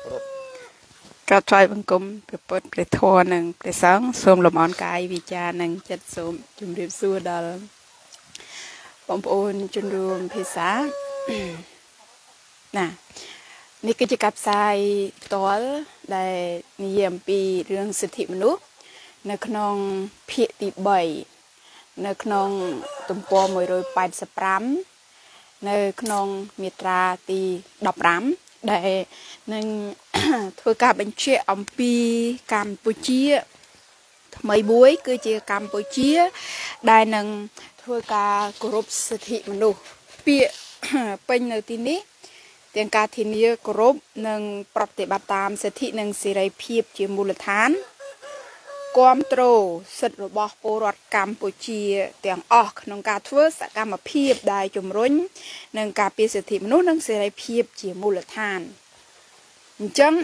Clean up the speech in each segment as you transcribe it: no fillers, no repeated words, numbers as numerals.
ก็ทรายบังกลมเปิดไปทัวหนึ่งไปสองสวมลมอ่อนกายวิจารหนึ่งจัดสวมจุ่มเรียบสู้ดอลปมโอนจนรวมภาษาน่ะนี่กิจกรรมทรายตัวได้นิยมปีเรื่องสิทธิมนุษย์ในขนมเพียติบ่อยในขนมตุ่มปอมวยโรยปลายสปรัมในขนมมีตราตีดอกรัมได้นึงធ្វើការបញ្ជាអំពីកម្ពុជាថ្មីមួយគឺជាកម្ពុជាដែលនឹងធ្វើការគោរពសិទ្ធិមនុស្សពាក្យពេញនៅទីនេះទាំងការធានាគោរពនិងប្រតិបត្តិតាមសិទ្ធិនិងសេរីភាពជាមូលដ្ឋានគាំទ្រសិទ្ធិរបស់ពលរដ្ឋកម្ពុជាទាំងអស់ក្នុងការធ្វើសកម្មភាពដែលជំរុញនឹងការពារសិទ្ធិមនុស្សនិងសេរីភាពជាមូលដ្ឋានអញ្ចឹង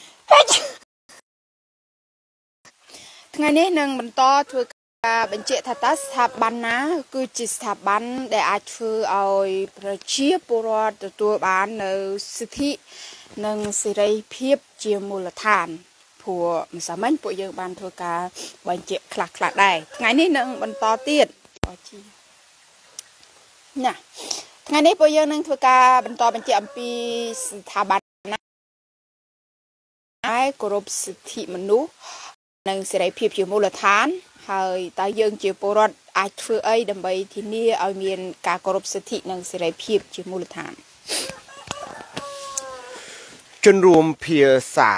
ថ្ងៃនេះនឹងបន្តធ្វើការបញ្ជាក់ថាតើស្ថាប័នណាគឺជាស្ថាប័នដែលអាចធ្វើឲ្យប្រជាពលរដ្ឋទទួលបាននៅសិទ្ធិនិងសេរីភាពជាមូលដ្ឋានព្រោះមិនសាមញ្ញពួកយើងបានធ្វើការបញ្ជាក់ខ្លះៗដែរថ្ងៃនេះនឹងបន្តទៀតណាថ្ងៃនេះពួកយើងនឹងធ្វើការបន្តបញ្ជាក់អំពីស្ថាប័នគោរពសិទ្ធិមនុស្សនិងសេរីភាពជាមូលដ្ឋានហើយតើយើងជាពលរដ្ឋអាចធ្វើអីដើម្បីធានាឲ្យមានការគោរពសិទ្ធិនិងសេរីភាពជាមូលដ្ឋានជនរួមភាសា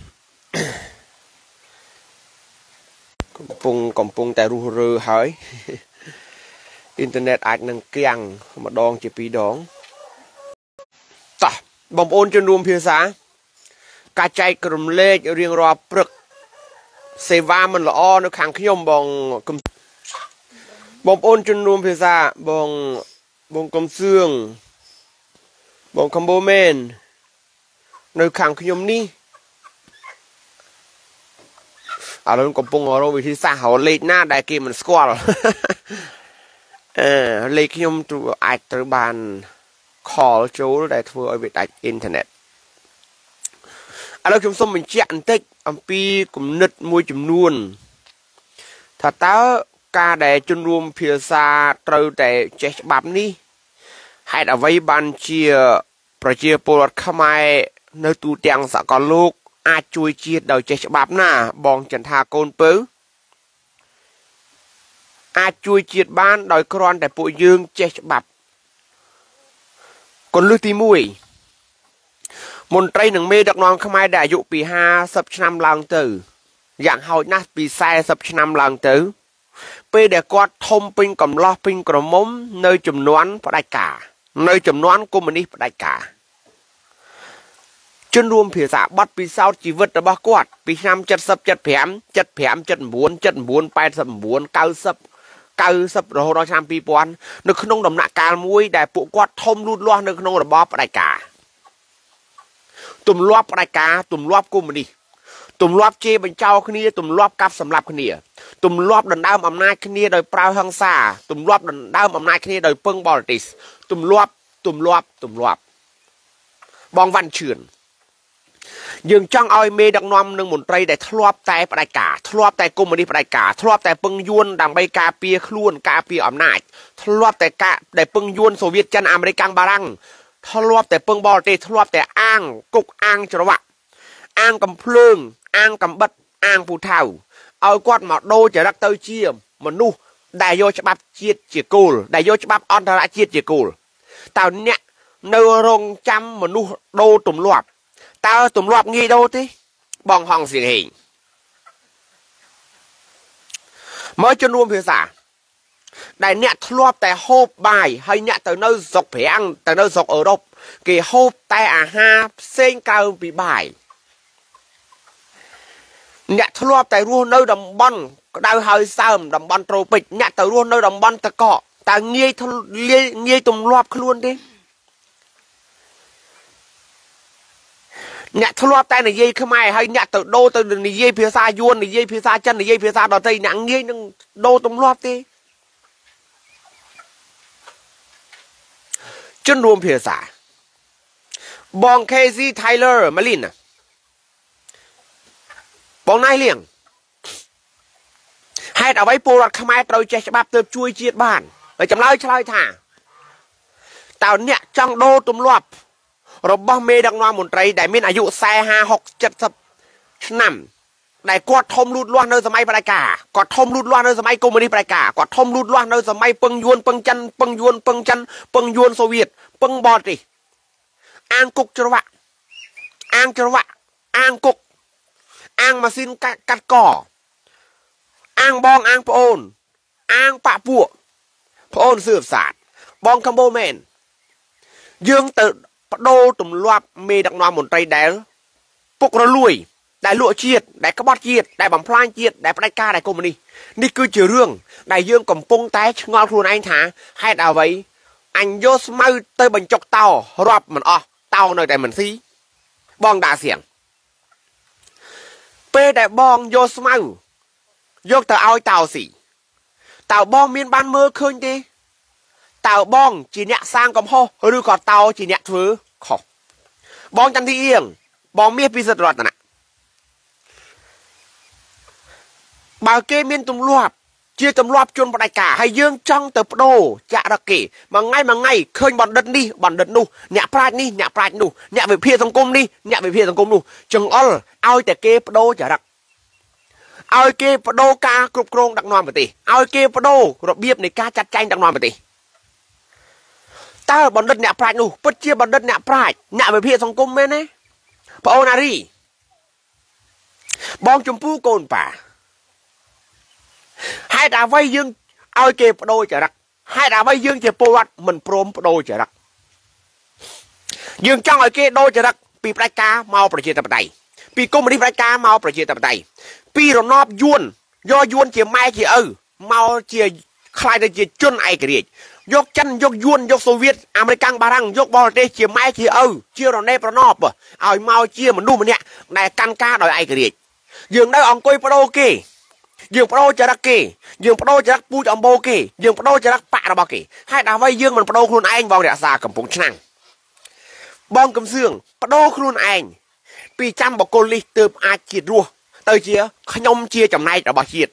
កំពុងតែរុះរើហើយអ៊ីនធឺណិតអាចនឹងគាំងម្ដងជាពីរដងតោះបងប្អូនជនរួមភាសាការចែកក្រុមលេខរៀងរាល់ព្រឹកសេវាមិនល្អនៅខាងខ្ញុំបងប្អូនជនរួមភាសាបងកំសឿងបងកំបូមែននៅខាងខ្ញុំនេះឥឡូវកំពុងរកវិធីសាស្ត្ររកលេខណាដែលគេមិនស្គាល់លេខខ្ញុំអាចត្រូវបាន call ចូលដែលធ្វើឲ្យវាដាច់អ៊ីនធឺណិតឥឡូវខ្ញុំសូមបញ្ជាក់បន្តិចអំពីគំនិតមួយចំនួនថាតើការដែលជនរួមភាសាត្រូវតែចេះច្បាប់នេះហេតុអ្វីបានជាប្រជាពលរដ្ឋខ្មែរនៅទូទាំងសកលលោកអាចជួយជាតិដោយចេះច្បាប់ណាបងចន្ទាកូនពៅអាចជួយជាតិបានដោយគ្រាន់តែពួកយើងចេះច្បាប់គន្លឹះទី1មន្ត្រីនិងមេដឹកនាំខ្មែរដែលអាយុពី50ឆ្នាំឡើងទៅយ៉ាងហោចណាស់ពី40ឆ្នាំឡើងទៅពេលដែលគាត់ធំពេញកំឡោះពេញក្រមុំនៅចំនួនផ្ដាច់ការនៅចំនួនកុម្មុយនីសផ្ដាច់ការជនរួមភាសាបទពិសោធន៍ជីវិតរបស់គាត់ពីឆ្នាំ70 75 75 79 79 89 90 រហូតដល់ឆ្នាំ2000នៅក្នុងដំណាក់កាលមួយដែលពួកគាត់ធំលូតលាស់នៅក្នុងរបបផ្ដាច់ការទម្លាប់ផ្ដាច់ការទម្លាប់កុម្មុយនីសទម្លាប់ជេរបញ្ចោលគ្នាទម្លាប់កាប់សម្លាប់គ្នាទម្លាប់ដណ្ដើមអំណាចគ្នាដោយប្រើហិង្សាទម្លាប់ដណ្ដើមអំណាចគ្នាដោយពឹងបរទេសទម្លាប់បងវ៉ាន់ឈឿនយើងចង់ឲ្យមេដឹកនាំនិងមន្ត្រីដែលធ្លាប់តែផ្ដាច់ការធ្លាប់តែកុម្មុយនីសផ្ដាច់ការធ្លាប់តែពឹងយួនដើម្បីការពារខ្លួនការពារអំណាចធ្លាប់តែដែលពឹងយួនសូវៀតចិនអាមេរិកបារាំងធ្លាប់តែពឹងបរទេសធ្លាប់តែអាងគុកអាងច្រវាក់អាងកំភ្លើងអាងកំបិតអាងពូថៅឲ្យគាត់មកដូរចរិតទៅជាមនុស្សដែលយកច្បាប់ជាតិជាគោលដែលយកច្បាប់អន្តរជាតិជាគោលតើអ្នកនៅរងចាំមនុស្សដូរទម្លាប់តើទម្លាប់ងាយដូរទេបងហងសៀងហេងមកជនរួមភាសាដែលអ្នកធ្លាប់តែហូបបាយហើយអ្នកទៅនៅស្រុកប្រាំងទៅនៅស្រុកអឺរ៉ុបគេហូបតែអាហារផ្សេងក្រៅពីបាយអ្នកធ្លាប់តែរស់នៅតំបន់ក្តៅហើយសើមតំបន់ត្រូពិកអ្នកទៅរស់នៅតំបន់ទឹកកកតើងាយទម្លាប់ខ្លួនទេអ្នកធ្លាប់តែនិយាយខ្មែរហើយអ្នកទៅដូរទៅនិយាយភាសាយួននិយាយភាសាចិននិយាយភាសាដទៃអ្នកងាយនឹងដូរទម្លាប់ទេជនរួមភាសាបង KZ Tyler Malin បងណៃលៀងហេតុអ្វីពលរដ្ឋខ្មែរត្រូវចេះច្បាប់ទើបជួយជាតិបានហើយចម្លើយឆ្លើយថាតើអ្នកចង់ដូរទម្លាប់របស់មេដឹកនាំមន្ត្រីដែលមានអាយុ40 60 70ឆ្នាំដែលគាត់ធំលូតលាស់នៅសម័យផ្ដាច់ការគាត់ធំលូតលាស់នៅសម័យកុម្មុយនីសផ្ដាច់ការគាត់ធំលូតលាស់នៅសម័យពឹងយួនពឹងចិនពឹងយួនពឹងចិនពឹងយួនសូវៀតពឹងបរទេសអាងគុកច្រវាក់អាងច្រវាក់អាងគុកអាងម៉ាស៊ីនកាត់កអាងបងអាងប្អូនអាងប៉ពួកប្អូនសឿផ្សាតបងកម្ពុជាមែនយើងទៅបដូរទម្លាប់មេដឹកនាំមន្ត្រីដែលពុករលួយដែលលក់ជាតិដែលក្បត់ជាតិដែលបំផ្លាញជាតិដែលផ្ដាច់ការដែលកុម្មុយនីសនេះគឺជារឿងដែលយើងកំពុងតែឆ្ងល់ខ្លួនឯងថាហេតុអ្វីអញយកស្មៅទៅបញ្ចុកតោរាប់មិនអស់តោនៅតែមិនស៊ីបងដាក់សៀងពេលដែលបងយកស្មៅយកទៅឲ្យតោស៊ីតើបងមានបានមើលឃើញទេតើបងជាអ្នកសាងកំហុសឬក៏តោជាអ្នកធ្វើខុសបងចន្ទធីអៀងបងមាសពិសិដ្ឋរតនៈបើគេមានទម្លាប់ជាទម្លាប់ជនផ្ដាច់ការហើយយើងចង់ទៅបដូរចាក់រកគេមួយថ្ងៃឃើញបណ្ឌិតនេះបណ្ឌិតនោះអ្នកប្រាជ្ញនេះអ្នកប្រាជ្ញនោះអ្នកវិភាគសង្គមនេះអ្នកវិភាគសង្គមនោះចង្អុលឲ្យតែគេបដូរចរិតឲ្យគេបដូរការគ្រប់គ្រងដឹកនាំប្រទេសឲ្យគេបដូររបៀបនៃការចាត់ចែងដឹកនាំប្រទេសតើបណ្ឌិតអ្នកប្រាជ្ញនោះពិតជាបណ្ឌិតអ្នកប្រាជ្ញអ្នកវិភាគសង្គមមែនទេបងអូនអារីបងចម្ពូកូនប៉ាហេតុអ្វីយើងឲ្យគេបដូរចរិតហេតុអ្វីយើងជាពលរដ្ឋមិនព្រមបដូរចរិតយើងចង់ឲ្យគេដូរចរិតពីផ្ដាច់ការមកប្រជាធិបតេយ្យពីកុម្មុយនីសផ្ដាច់ការមកប្រជាធិបតេយ្យពីរណបយួនយកយួនជាម៉ែជាឪមកជាខ្លាយទៅជាជនឯករាជ្យយកចិនយកយួនយកសូវៀតអាមេរិកបារាំងយកបរទេសជាម៉ែជាឪជារណេបរណបឲ្យមកជាមនុស្សម្នាក់ដែលកាន់ការដោយឯករាជ្យយើងនៅអង្គុយបដូរគេយើងបដូរចរិតគេយើងបដូរចរិតពូជអម្បូរគេយើងបដូរចរិតបករបស់គេហេតុអ្វីយើងមិនបដូរខ្លួនឯងបងរក្សាកំពុងឆ្នាំងបងកំសឿងបដូរខ្លួនឯងពីចាំបកគលនេះទើបអាចជាតិរស់ទៅជាខ្ញុំជាចំណែករបស់ជាតិ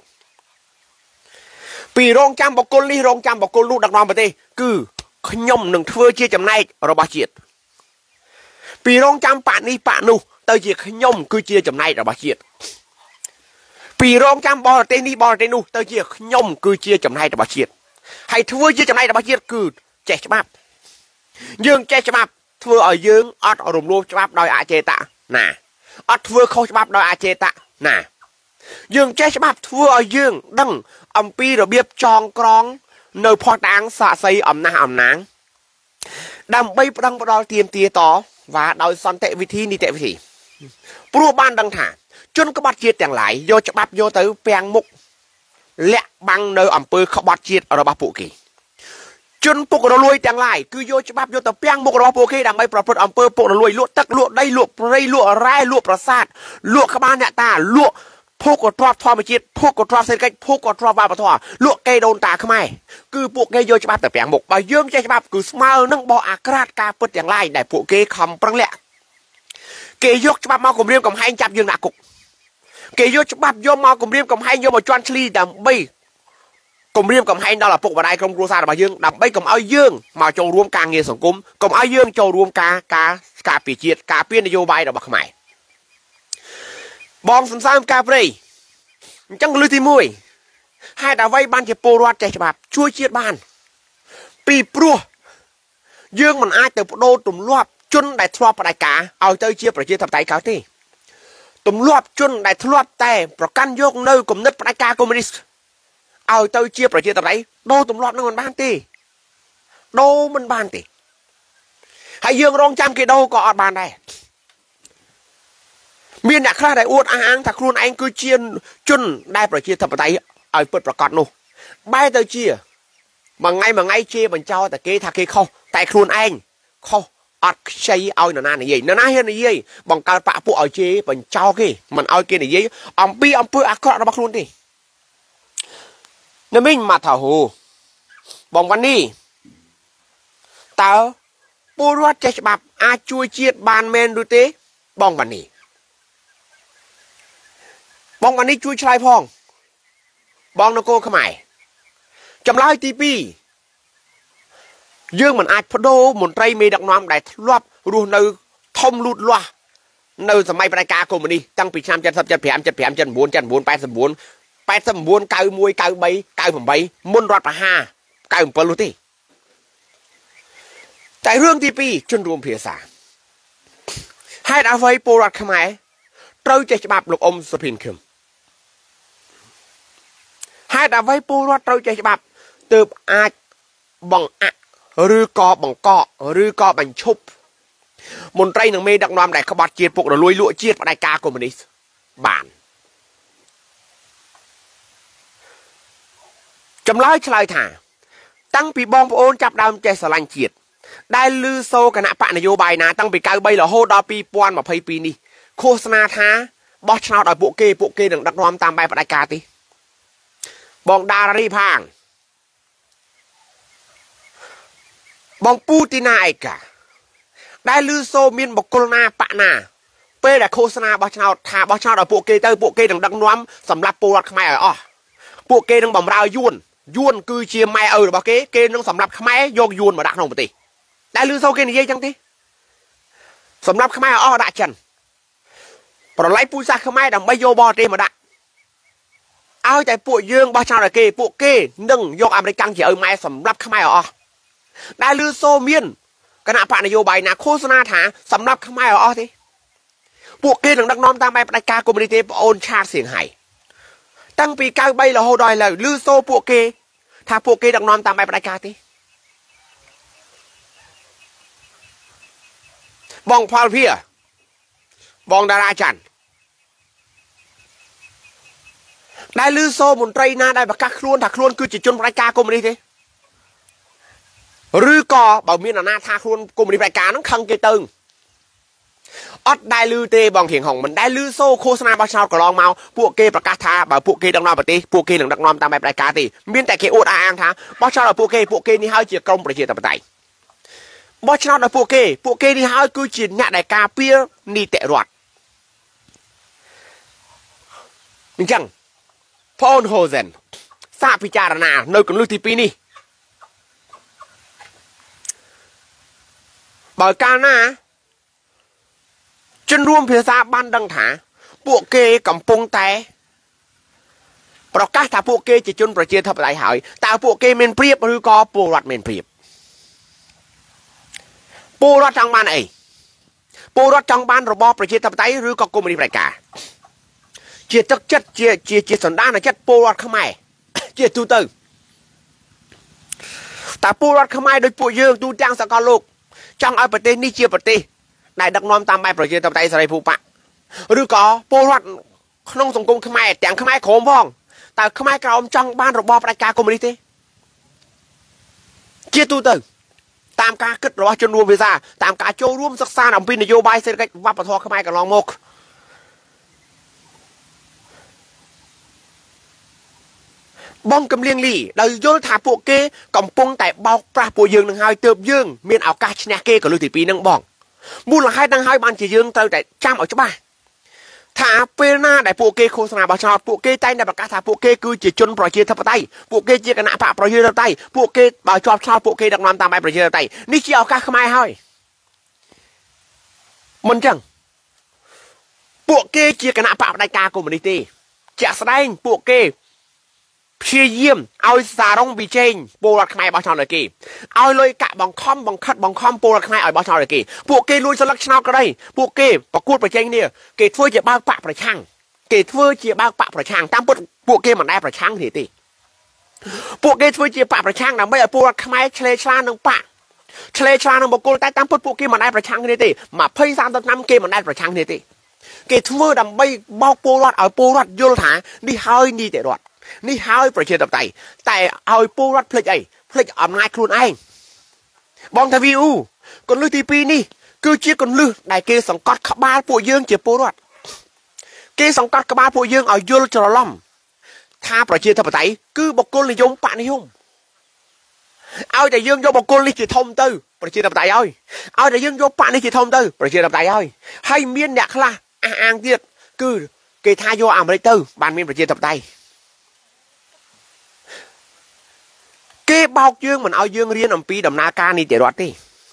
ពីរងចាំបកគលនេះរងចាំបកគលនោះដឹកនាំប្រទេសគឺខ្ញុំនឹងធ្វើជាចំណែករបស់ជាតិពីរងចាំបកនេះបកនោះទៅជាខ្ញុំគឺជាចំណែករបស់ជាតិពីរងចាំបរទេសនេះបរទេសនោះទៅជាខ្ញុំគឺជាចំណែករបស់ជាតិហើយធ្វើជាចំណែករបស់ជាតិគឺចេះច្បាប់យើងចេះច្បាប់ធ្វើឲ្យយើងអត់រំលោភច្បាប់ដោយអចេតនាអត់ធ្វើខុសច្បាប់ដោយអចេតនាយើងចេះច្បាប់ធ្វើឲ្យយើងដឹងអំពីរបៀបចងក្រងនៅផុសតាងសាក់សីអំណះអំណាងដើម្បីប្តឹងផ្ដាល់ទាមទារតវ៉ាដោយសន្តិវិធីនីតិវិធីព្រោះបានដឹងថាជនក្បត់ជាតិទាំងឡាយយកច្បាប់យកទៅពាំងមុខលាក់បាំងនៅអំពើក្បត់ជាតិរបស់ពួកគេជនពុករលួយទាំងឡាយគឺយកច្បាប់យកទៅពាំងមុខរបស់ពួកគេដើម្បីប្រព្រឹត្តអំពើពុករលួយលក់ទឹកលក់ដីលក់ព្រៃលក់រ៉ែលក់ប្រាសាទលក់ក្បាលអ្នកតាលក់ភោគទ្រព្យធម្មជាតិភោគទ្រព្យសេដ្ឋកិច្ចភោគទ្រព្យវប្បធម៌លក់កេដូនតាខ្មែរគឺពួកគេយកច្បាប់ទៅពាំងមុខបើយើងចេះច្បាប់គឺស្មើនឹងបោះអាក្រាតការពិតទាំងឡាយដែលពួកគេខំប្រឹងលាក់គេយកច្បាប់មកគម្រាមកំហែងចាប់យើងដាក់គុកគេយកច្បាប់យកមកគម្រាមកំហែងយកមកជន់ឈ្លីដើម្បីគម្រាមកំហែងដល់ឪពុកម្ដាយក្រុមគ្រួសាររបស់យើងដើម្បីកុំឲ្យយើងមកចូលរួមការងារសង្គមកុំឲ្យយើងចូលរួមការពារជាតិការពារនយោបាយរបស់ខ្មែរបងសំសាមការព្រៃអញ្ចឹងលើកទី1ហេតុអ្វីបានជាពលរដ្ឋចេះច្បាប់ជួយជាតិបានពីព្រោះយើងមិនអាចទៅបដូរទម្លាប់ជនដែលធ្លាប់ផ្ដាច់ការឲ្យទៅជាប្រជាធិបតេយ្យកើតទេទម្លាប់ជនដែលធ្លាប់តែប្រកាន់យកនៅគំនិតផ្ដាច់ការកុម្មុយនីសឲ្យទៅជាប្រជាធិបតេយ្យដូរទម្លាប់នឹងមិនបានទេដូរមិនបានទេហើយយើងរងចាំគេដូរក៏អត់បានដែរមានអ្នកខ្លះដែលអួតអះអាងថាខ្លួនឯងគឺជាជនដែលប្រជាធិបតេយ្យឲ្យពិតប្រាកដនោះបែរទៅជាមួយថ្ងៃជេរបញ្ចោតែគេថាគេខុសតែខ្លួនឯងខុសអត់ខ្ចីឲ្យនរណានិយាយនរណាហ៊ាននិយាយបង្កើតបកពួកឲ្យជេរបញ្ចោគេមិនឲ្យគេនិយាយអំពីអំពើអាក្រក់របស់ខ្លួនទេនៅមិញមកថាហូបងវ៉ាន់នេះតើពលរដ្ឋចេះច្បាប់អាចជួយជាតិបានមែនឬទេបងវ៉ាន់នេះบองวันนี้ช่วยชายพองบองนโกขมายจำลายตีปีdương mình ai phật đô một trai mê đặc nom đại loạt luôn nơi thông lụt loa nơiสมัยประกาศของมันนี่ตั้งปีชามจันทร์จันทร์แผมจันทร์แผมจันทร์บุญ8 สมบูรณ์เก้ามวยเก้าใบเก้าผมใบมุนรอดประห้าเก้าผมเปิดรู้ที่แต่เรื่องที่ปีจนรวมเพียสาให้ดาวไฟโปรดขมายเราจะฉบับลูกอมสปินคึมให้ดาวไฟโปรดเราจะฉบับเติบอาจบังอะหรือกอบังเกาะหรือกอบังชุบมนตรีหนึ่งเมดักนอมได้ขบัดเจียดพวกเราลุยลวกเจียดในกาคอมมิวนิสต์บ้านจำลายชลายถ่าตั้งปีบองโอนจับดาวใจสลังเจียดได้ลือโซคณะปะนโยบายนะตั้งปีเก้าใบหล่อโฮดอปีปวนมาปีนี้โฆษณาท้าบอชนาดอยพวกเกหนึ่งดักนอมตามใบประกาศตีบองดารีพางบองปูตินาเอกะได้ลือโซมีนบกลนาปะนาเป้แต่โฆษณาบอชนาทาบอชนาดอยพวกเกดังดักนอมสำหรับปูรัดขมายอ๋อพวกเกดังบ่มราวยุนคือเชียร์ไม่บอกเกดังสำหรับขมายโยกยุนมาดักนองปฏิได้ลือโซเกนี่ยังทีสำหรับขมายอ๋อดักจันปล่อยไล่ปูซาขมายดังไม่โยบอตีมาดักเอาใจพวกยืงบอชนาดอยพวกเกนึ่งโยกอเมริกันเชียร์ไม่สำหรับขมายอ๋อได้ลือโซเมียนคณะปะนโยบายนะโฆษณาถาสำหรับขมายอ๋อทีพวกเกดังดักนอมตามใบประกาศคอมมิวนิตี้โอนชาเสียงไห้ตั้งปีเก้าใบเราโฮดอยเลยลือโซพวกเกถ้าพวกเกดักนอมตามใบประกาศทีบองพอลเพียบองดาราจันได้ลือโซมุนตรีนาได้ประกาศครวนถ้าครวนคือจิตจนประกาศคอมมิวนิตี้หรือก่อบ่มีหน้าท่าครวนคอมมิวนิตี้ประกาศน้องคังเกตึงอดได้ลือเตบองเถียงของมันได้ลือโซโฆษณาบาชาวกลองเมาพวกเกประกาศท้าบ่พวกเกดังนอมปฏิพวกเกหนึ่งดักนอมตามใบประกาศตีมีแต่เกอดอ้างท้าบาชาวเราพวกเกนี่ให้เจียกรมประชาธิปไตยบาชาวเราพวกเกนี่ให้กูจีนเนี่ยได้กาเปียนี่เตะรอดจริงจังพอลโฮเซนทราบพิจารณาในกลุ่มลูกที่ปีนี้บ่อยการนะจนรวมเพียซาบ้านดังถาพวกเกกำปงแต่ประกาศถ้าพวกเกจะจนประเทศทับไหลหายแต่พวกเกเมนเปรียบหรือก็ปูรัดเมนเปรียบปูรัดจังบ้านปูรัดจังบ้านระบอบประเทศทับไหลหรือก็กรมนิประกาศเจียจัดเจียสันดานจัดปูรัดขมายเจียตูตึงแต่ปูรัดขมายโดยปูยืงตูจ้างสกอลูกจังเอาประเทศนี่เจียประเทศนายดักนอมตามใบประชาธิปไตยสลายผูปะหรือก็โปรรัดขนมสังคมขมายแต่งขมายโขมพ้องแต่ขมายกล่าวจังบ้านระบอบประกาศคอมมิวนิตี้เจียตูตึงตามการคิดระบอบจนรวมวีซ่าตามการโจร่วมศึกษาหนังปีนโยบายเศรษฐกิจวัปทอขมายกับลองมกบ้องกำเลียงลี่เราโยนถาพวกเกกำปงแต่เบาปลาปูยืงหนึ่งหายเติบยืงเมียนเอากาชนะเกกับลูกตีปีนั่งบ้องมูลค่าตั้งให้บ้านจียืงเติบแต่จำเอาจ้าบ้าถ้าเป็นหน้าได้พวกเกโฆษณาบาชาพวกเกใจในประกาศถ้าพวกเกคือจีจนประเทศทัพไตพวกเกจีกันหน้าปะประเทศทัพไตพวกเกบาชอบชอบพวกเกดักนำตามไปประเทศทัพไตนี่เกี่ยวกับขมายให้มันจังพวกเกจีกันหน้าปะในกาคอมมิวนิตี้จะแสดงพวกเกเพียเยี่ยมเอาสารองบีเจนโปรรัดขมายบอชนาเลยกีเอาเลยกะบังคอมบังคัดบังคอมโปรรัดขมายเอาบอชนาเลยกีพวกเกลุยสลักชนาก็ได้พวกเกประกวดประเจงเนี่ยเกทั่วจะบ้าปะประชังเกทั่วจะบ้าปะประชังตามพวกเกมันได้ประชังทีตีพวกเกทั่วจะปะประชังนะไม่เอาโปรรัดขมายเฉลยชาหนึ่งปะเฉลยชาหนึ่งบอกกูแต่ตามพวกเกมันได้ประชังทีตีมาเพิ่ม3 น้ำเกมันได้ประชังทีตีเกทั่วดำไม่บอกโปรรัดเอาโปรรัดโยนถานี่เฮ้ยนี่แต่รอดนี่หายประเทศต่างๆแต่เอาปูรัดเพลย์เพลย์อำนาจครูนเองบองทวีอูคนลือทีปีนี่คือเชี่ยคนลือได้เกสังกัดขบาปูยืงเจียปูรัดเกสังกัดขบาปูยืงเอาโยนจรล่อมถ้าประเทศต่างๆคือบกลนิยมปะนิยมเอาแต่ยืงโยบกลนี่จีทอมเตอร์ประเทศต่างๆเอาแต่ยืงโยปะนี่จีทอมเตอร์ประเทศต่างๆให้เมียนเนี่ยคลาอ่างเดียดคือគេថាយកអាមេរិកទៅបានមានប្រជាធិបតេយ្យគេបោកយើងមិនឲ្យយើងរៀនអំពីដំណើរការនីតិរដ្ឋទេ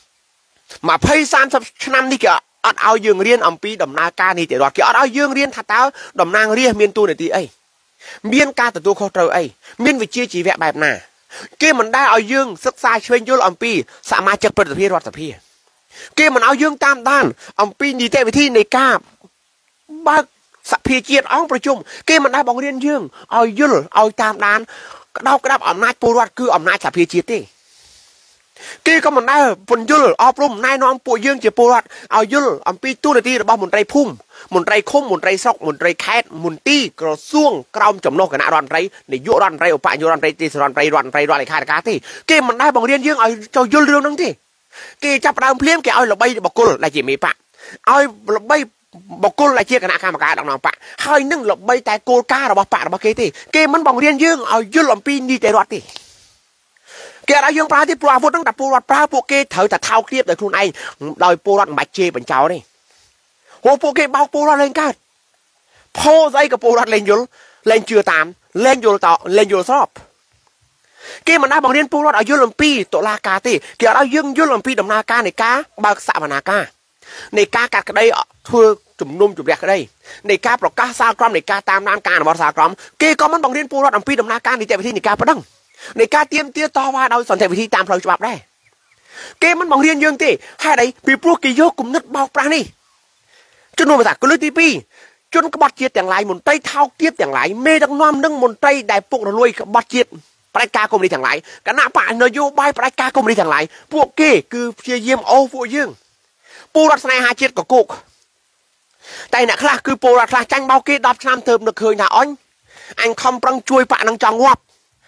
20-30 ឆ្នាំនេះគេអត់ឲ្យយើងរៀនអំពីដំណើរការនីតិរដ្ឋគេអត់ឲ្យយើងរៀនថាតើតំណាងរាស្ត្រមានតួនាទីអីមានការទទួលខុសត្រូវអីមានវិជ្ជាជីវៈបែបណាគេមិនដែលឲ្យយើងសិក្សាឆ្វេងយល់អំពីសមាជិកព្រឹទ្ធសភារដ្ឋសភាគេមិនឲ្យយើងតាមដានអំពីនីតិវិធីនៃការបើកសភាជាតិអង្គប្រជុំគេមិនដែលបង្រៀនយើងឲ្យយល់ឲ្យតាមដានក្តោបក្តាប់អំណាចពលរដ្ឋគឺអំណាចសភាជាតិទេគេក៏មិនដែលពន្យល់អប់រំណែនាំពួកយើងជាពលរដ្ឋឲ្យយល់អំពីទូនាទីរបស់មន្ត្រីភូមិមន្ត្រីឃុំមន្ត្រីស្រុកមន្ត្រីខេត្តមន្ទីរក្រសួងក្រមចំណុះគណៈរដ្ឋមន្ត្រីនាយករដ្ឋមន្ត្រីឧបនាយករដ្ឋមន្ត្រីទេសរដ្ឋមន្ត្រីរដ្ឋមន្ត្រីរដ្ឋលេខាធិការទេគេមិនដែលបង្រៀនយើងឲ្យចូលយល់រឿងហ្នឹងទេគេចាប់ដើមភ្លាមគេឲ្យល្បីបកគលដែលជាមេបកឲ្យល្បីបកគលដែលជាគណៈកម្មការដឹកនាំបកហើយនឹងល្បីតែគោលការណ៍របស់បករបស់គេទេគេមិនបង្រៀនយើងឲ្យយល់អំពីនីតិរដ្ឋទេគេអត់ឲ្យយើងប្រើទេព្រោះអាវុធហ្នឹងតែពលរដ្ឋប្រើពួកគេត្រូវតែថោកទាបដោយខ្លួនឯងដោយពលរដ្ឋមិនបាច់ជេរបញ្ចោលទេហូពួកគេបោកពលរដ្ឋលេងកើតផោស្អីក៏ពលរដ្ឋលេងយល់លេងជឿតាមលេងយល់តលេងយល់ស្របគេមិនដែលបង្រៀនពលរដ្ឋឲ្យយល់អំពីតុលាការទេគេអត់ឲ្យយើងយល់អំពីដំណើរការនៃការបើកសវនាការនៃការកាត់ក្តីធ្វើជំនុំជម្រះក្តីនៃការប្រកាសសាលក្រមនៃការតាមដានការអនុវត្តសាលក្រមគេក៏មិនបង្រៀនពលរដ្ឋអំពីដំណើរការនីតិវិធីនៃការប្តឹងនៃការទាមទារតវ៉ាដោយសន្តិវិធីតាមផ្លូវច្បាប់ដែរគេមិនបង្រៀនយើងទេហេតុអីពីព្រោះគេយកគំនិតបោកប្រាស់នេះជំនុំភាសាគន្លឹះទី2ជនក្បត់ជាតិទាំងឡាយមន្ត្រីថោកទាបទាំងឡាយមេដឹកនាំនិងមន្ត្រីដែលពុករលួយក្បត់ជាតិផ្ដាច់ការកុម្មុយនីសទាំងឡាយគណៈបកនយោបាយផ្ដាច់ការកុម្មុយនីសទាំងឡាយពួកគេគឺព្យាយាមអូសពួកយើងពលរដ្ឋស្នេហាជាតិកកកតែអ្នកខ្លះគឺពលរដ្ឋខ្លះចាញ់បោកគេ10ឆ្នាំទៅនឹកឃើញថាអញខំប្រឹងជួយបកនឹងចង់ងាប់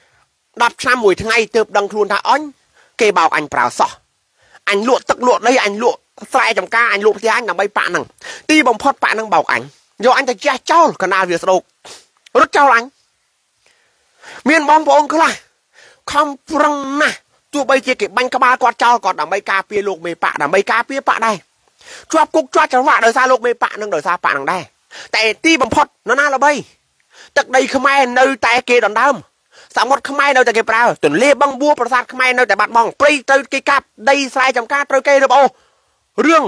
10ឆ្នាំមួយថ្ងៃទៅដឹងខ្លួនថាគេបោកអញប្រើសោះអញលក់ទឹកលក់ដីអញលក់ស្រែចម្ការអញលក់ផ្ទះអញដើម្បីបកនឹងទីបំផុតបកនឹងបោកអញយកអញទៅជះចោលកណ្ដាលវាស្ដោករត់ចោលអញមានបងប្អូនខ្លះខំប្រឹងណាស់ទោះបីជាគេបាញ់ក្បាលគាត់ចោលគាត់ដើម្បីការពារលោកមេបកដើម្បីការពារបកដែរជាប់គុកជាប់ច្រវាក់ដោយសារលោកមេបកនឹងដោយសារបកនឹងដែរតែទីបំផុតនរណាល្បីទឹកដីខ្មែរនៅតែគេដណ្ដើមសមុទ្រខ្មែរនៅតែគេប្រើទន្លេបឹងបួប្រាសាទខ្មែរនៅតែបាត់បង់ព្រៃត្រូវគេកាប់ដីស្រែចម្ការត្រូវគេរឹបអូសរឿង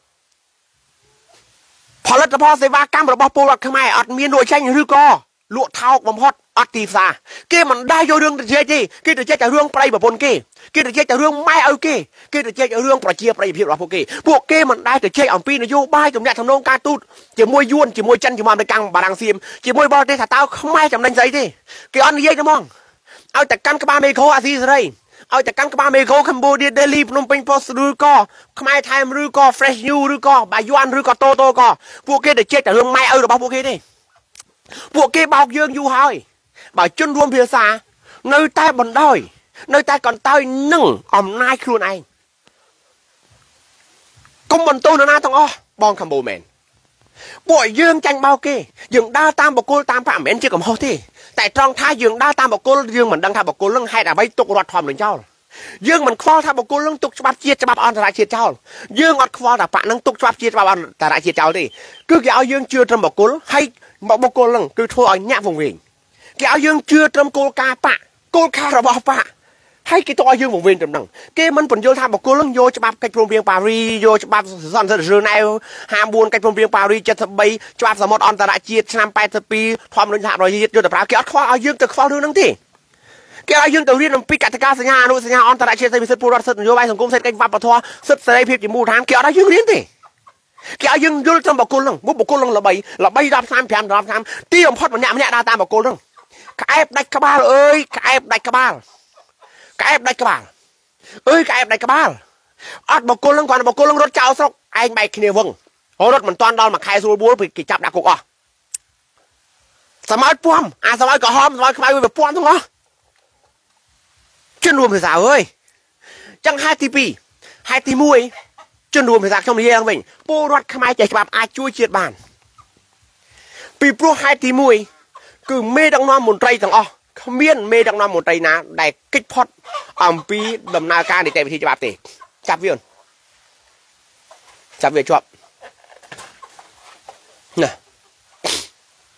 ផលិតផលសេវាកម្មរបស់ពលរដ្ឋខ្មែរអត់មានលក់ចេញឬក៏លក់ថោកបំផុតអត់ទីផ្សារគេមិនដែរយករឿងទៅជែកទេគេទៅជែកតែរឿងប្រៃប្រពន្ធគេទៅជែកតែរឿងម៉ែឲ្យគេទៅជែករឿងប្រជាប្រិយភាពរបស់ពួកគេមិនដែរទៅជែកអំពីនយោបាយទំនាក់ទំនងការទូតជាមួយយួនជាមួយចិនជាមួយអាមេរិកបារាំងសៀមជាមួយបរទេសថាតើខ្មែរចំណេញស្អីទេគេអត់និយាយទេហ្មងឲ្យតែកាន់ក្បាលមេក្រូអាស៊ីសេរីឲ្យតែកាន់ក្បាលមេក្រូកម្ពុជា Daily ភ្នំពេញ Post ឬក៏ខ្មែរ Time ឬក៏ Fresh News ឬក៏បាយ័នឬក៏តូតូក៏ពួកគេទៅជែកតែរឿងម៉ែឪរបស់ពួកគេទេពួកគេបោកយើងយូរហើយបើជនរួមភាសានៅតែបណ្ដោយនៅតែកន្តើយនឹងអំណាចខ្លួនឯងកុំបន្ទោសនរណាទាំងអស់បងខំបូមែនពួកយើងចាញ់បោកគេយើងដើរតាមបកគលតាមបកមិនមែនជាកំហុសទេតែត្រង់ថាយើងដើរតាមបកគលយើងមិនដឹងថាបកគលនឹងហេតុអ្វីទុករដ្ឋធម្មនុញ្ញចោលយើងមិនខ្វល់ថាបកគលនឹងទុកច្បាប់ជាតិច្បាប់អន្តរជាតិចោលយើងអត់ខ្វល់ថាបកនឹងទុកច្បាប់ជាតិច្បាប់អន្តរជាតិចោលទេគឺគេឲ្យយើងជឿត្រឹមបកគលហើយបកគលនឹងគឺធ្វើឲ្យញាក់វង្វេងគេឲ្យយើងជឿត្រឹមគោលការណ៍បកគោលការណ៍របស់បកហើយគេទៅឲ្យយើងវង្វេងត្រឹមហ្នឹងគេមិនបញ្យល់ថាបកគលនឹងយកច្បាប់កិច្ចព្រមព្រៀងប៉ារីយកច្បាប់សន្តិភាពរ៉ឺណែវ54កិច្ចព្រមព្រៀងប៉ារី73ច្បាប់សមុទ្រអន្តរជាតិឆ្នាំ82ធម្មនុញ្ញសហប្រជាជាតិយកទៅប្រើគេអត់ខ្វល់ឲ្យយើងទៅខ្វល់រឿងហ្នឹងទេគេឲ្យយើងទៅរៀនអំពីកតិកាសញ្ញាអនុសញ្ញាអន្តរជាតិសិទ្ធិពលរដ្ឋសិទ្ធិនយោបាយសង្គមសេដ្ឋកិច្ចវប្បធម៌សិទ្ធិសេរីភាពជាមូលដ្ឋានគេអត់ឲ្យយើងរៀនទេគេឲ្យយើងយល់ត្រឹមបកគលហ្នឹងមុខបកគលហ្នឹងល្បី10ឆ្នាំ5 10ឆ្នាំទីបំផុតម្នាក់ដើរតាមបកគលហ្នឹងក្អែបដាច់ក្បាលអើយក្អែបដាច់ក្បាលក្អែបដាច់ក្បាលអើយក្អែបដាច់ក្បាលអត់បកគលហ្នឹងគាត់បកគលហ្នឹងរត់ចោលស្រុកឯងបែកគ្នាវឹងរត់មិនតាន់ដល់មួយខែស្រួលបួលគេចាប់ដាក់គុកអស់សមោចពំអាសមោចក្រហមសមោចខ្មៅវាពំទាំងអស់ជនរួមភាសាអើយចឹងហេតុទី2ហេតុទី1ជនរួមភាសាខ្ញុំនិយាយឡើងវិញពលរដ្ឋខ្មែរចេះច្បាប់អាចជួយជាតិបានពីព្រោះហេតុទី1គឺមេដឹកនាំមន្ត្រីទាំងអស់គ្មានមេដឹកនាំមន្ត្រីណាដែលគេចផុតអំពីដំណើរការនីតិវិធីច្បាប់ទេចាប់វាជាប់ណា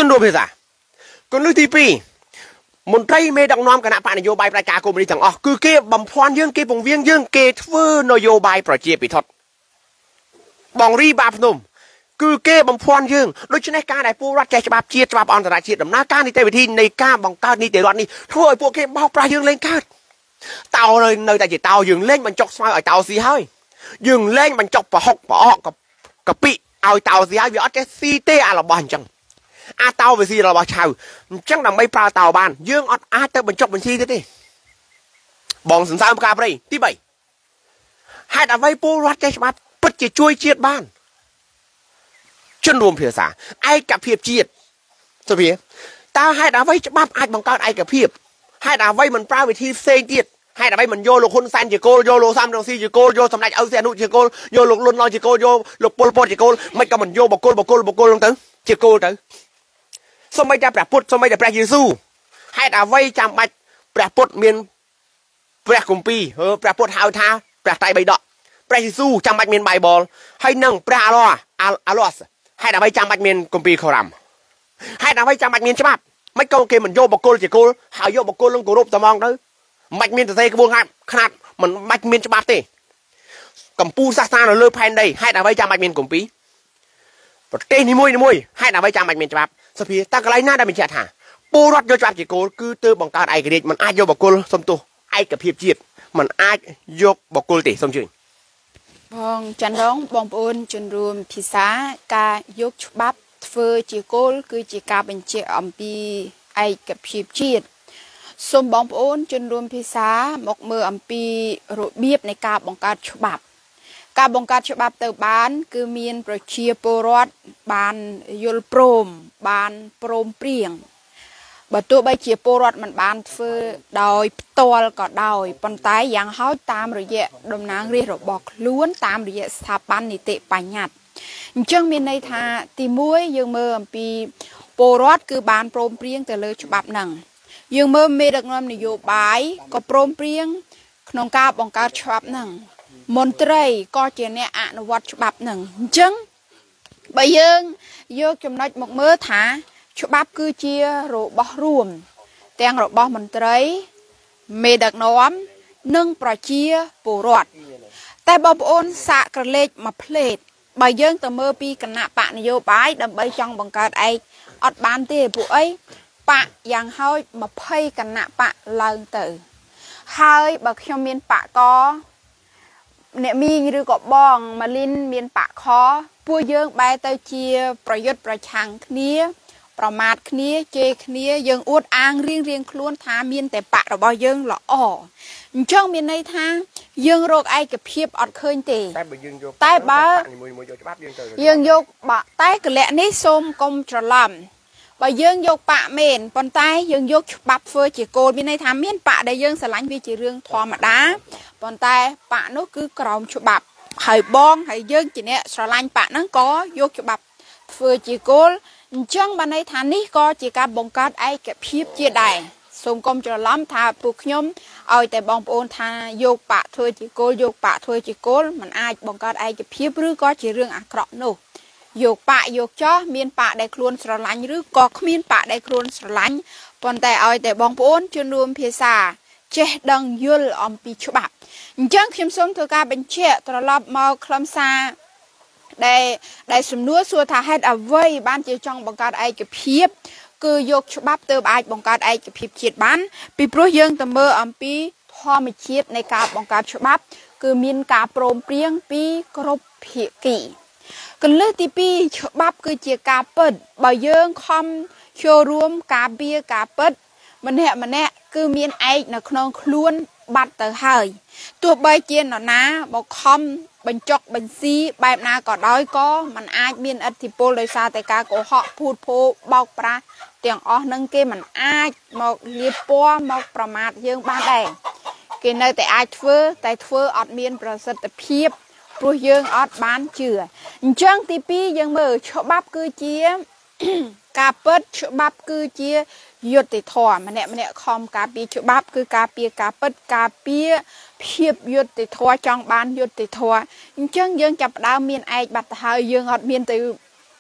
นรวมเพศคนเลือกที่ปีมนตรีเมดังน้อมคณะปานโยบายประชาคมนี้ทั้งอ๋อคือเก็บบำพรยื่งเก็บปงเวียงยื่งเก็บฟื้นนโยบายประเจียปิทอดบองรีบาพนมคือเก็บบำพรยื่งโดยเฉพาะการในผู้รัฐแกฉบับเชียฉบับอันตรายเชียดำหน้าการในเตวิธีในการบังการในเตรัสนี้ถ้วยพวกเก็บเบาปลายื่งเล่นคาดเต่าเลยในแต่จีเต่ายื่งเล่นมันจกสมัยไอเต่าสีให้ยื่งเล่นมันจกปะหกปะออกกับปีเอาเต่าสีให้วิอัตเจซีเตอลบานจังอาเต่าไปซีเราบาชาวจังนำไม่ปลาเต่าบานยื่งอัดอาเต่ามันจกมันซีได้ดิบองสันสามกาไปที่ใบให้แต่ไว้ผู้รัฐแกฉบับปัจจิช่วยเชียดบ้านจนรวมเพียสาไอ้กับเพียบเจียดสบีตาให้ดาไว้จะบับไอ้บังการไอ้กับเพียบให้ดาไว้มันปลาวิธีเซนเจียดให้ดาไว้มันโยโลคนซันจิโกโยโลซัมดงซีจิโกโยสำนักเอาเซียนุจิโกโยโลลุนลอยจิโกโยโลปอลปอจิโกไม่ก็มันโยบกโกลงถึงจิโกถึงสมัยจะแปรพุทธสมัยจะแปรยิสูให้ดาไว้จำบัดแปรพุทธเมียนแปรกุมปีแปรพุทธหาวท้าแปรไตใบดอกแปรยิสูจำบัดเมียนใบบอลให้นั่งแปรอาลอสให้ดาไว้จำบัดเมียนกุมปีคอรัมให้ดาไว้จำบัดเมียนฉบับไม่ก็เกมมันโยบกโกลจิโกหาโยบกโกลงกรุบตะมองเด้อมัดเมียนแต่เตะกระบวนการขนาดมันมัดเมียนฉบับเตะกัมพูชาซาเราเลือกแผ่นใดให้ดาไว้จำบัดเมียนกุมปีประเทศนี่มวยให้ดาไว้จำบัดเมียนฉบับสพีตากระไรหน้าได้เป็นเจ้าท่าปูรถโยจับจิโกคือเตอบังการไอกระเด็ดมันอาโยบกโกลสมตัวไอกับเพียบจีดมันอาโยบกโกลเตะสมชื่บองจันร้องบองปูนจนรวมพิษากายกฉบับเฟอจิโกลคือจิกาเป็นเจอมปีไอกับเพียบจีดสมบองปูนจนรวมพิษาหมกมืออัมปีรูเบียบในการบังการฉบับการบังการฉบับเตอบ้านคือมีนประเชียโปรดบานยลโปรมบานโปรมเปรียงบัตัวใบเชียโปรดมันบานเฟอดอยตัวก็ดอยปนตายอย่างเขาตามระยะดมนางเรียบอกล้วนตามระยะสถาบันนิติปัญญาจังมีในทาตีมวยยังเมื่อปีโปรดคือบานโปรมเปรียงแต่เลยฉบับหนังยังเมื่อเมดักนอมนโยบายก็โปรมเปรียงขนมกาบังการฉบับหนังมนตรีก็เจเนอนุวัตฉบับหนึ่งจังใบยังโยกจำนวนหมกเมื่อถาฉบับคือเชียโรบอรวมแตงโรบอมนตรีเมดักน้อมนึ่งประเชียปูรอดแต่บอบโอนสะกระเล็กมาเพลดใบยังแต่เมื่อปีกันนะปะนโยบายดับใบจังบังการไออดบานเตะผู้ไอปะยังเฮามาเพยกันนะปะลังเตอเฮาบักชมีนปะก็เนี่ยมีหรือก็บ้องมาลิ้นมีนปะคอผู้เยิงใบเตอเชียประยุทธ์ประชังเนี้ยประมาทเนี้ยเจเนี้ยยังอวดอ้างเรียงคล้วนทามีนแต่ปะเราบ่ยังหล่ออ๋อช่องมีในทางยังโรคไอกับเพียบอดเคยเตะแต่บ้ายังยกบะแต่กระแหละนี่ส้มกลมจลำบ่ยังยกปะเมนปนใต้ยังยกบับเฟอร์จีโกมีในทางมีนปะได้ยังสลันวิจิเรื่องทอมดาปนใต้ปะนู้คือกรอมฉบับหายบองหายยังจีเนี่ยสลันปะนั่งก็ยกฉบับเฟอร์จีโกจังบันในฐานนี้ก็จีการบงการไอกับเพียบเจียได้สมกลมจะล้ำทาปลุกยมเอาแต่บองโอนทาโยกปะเธอจีโกโยกปะเธอจีโกมันไอบงการไอกับเพียบหรือก็จีเรื่องอักระโนโยกปะโยกจ้อมีนปะได้ครวนสลันหรือก็มีนปะได้ครวนสลันปนแต่เอาแต่บองโอนจนรวมเพียซาเจดังยุลอมปีฉบับจังเข็มส้มเธอการเป็นเชะตลอดมาคลำซาได้สมนัวสัวทาให้เอาไว้บ้านเจ้าจังบังการไอกับเพียบคือยกฉบับเติมไอบังการไอกับเพียบเฉียดบ้านปีโปรยังตะเมออัมปีทอมเฉียดในการบังการฉบับคือมีนกาโปรมเปรียงปีกรบเพียกี่กันเลือกที่ปีฉบับคือเจียกาเปิดบ่ยังคอมโชว์รวมกาเบียกาเปิดมันแน่คือมีนไอในคลองคล้วนบัดเตอร์หายตัวใบเจียนหนอนะบอกคอมบัญจกบัญชีแบบนาก็ได้ก็มันอาจมีอิทธิพลโดยซาแต่การโกหกพูดโพบอกปลาเตียงอ้อนั่งเกมันอาจมาเลียปัวมาประมาทยังบ้านแดงกินในแต่อาจเฟื่อแต่เฟื่ออดมีนประสิทธิภาพปลุกยังอดบ้านเชื่อจังที่ปียังเมื่อฉบับคือเจียกาเปิดฉบับคือเจียยุติธรรมมันเนี่ยคอมกาปีฉบับคือกาเปียกาเปิดกาเปียเพียบยุติธรรมจังบ้านยุติธรรมจังยังจับดาวมีนไอบัดหายยังอดมีนตือป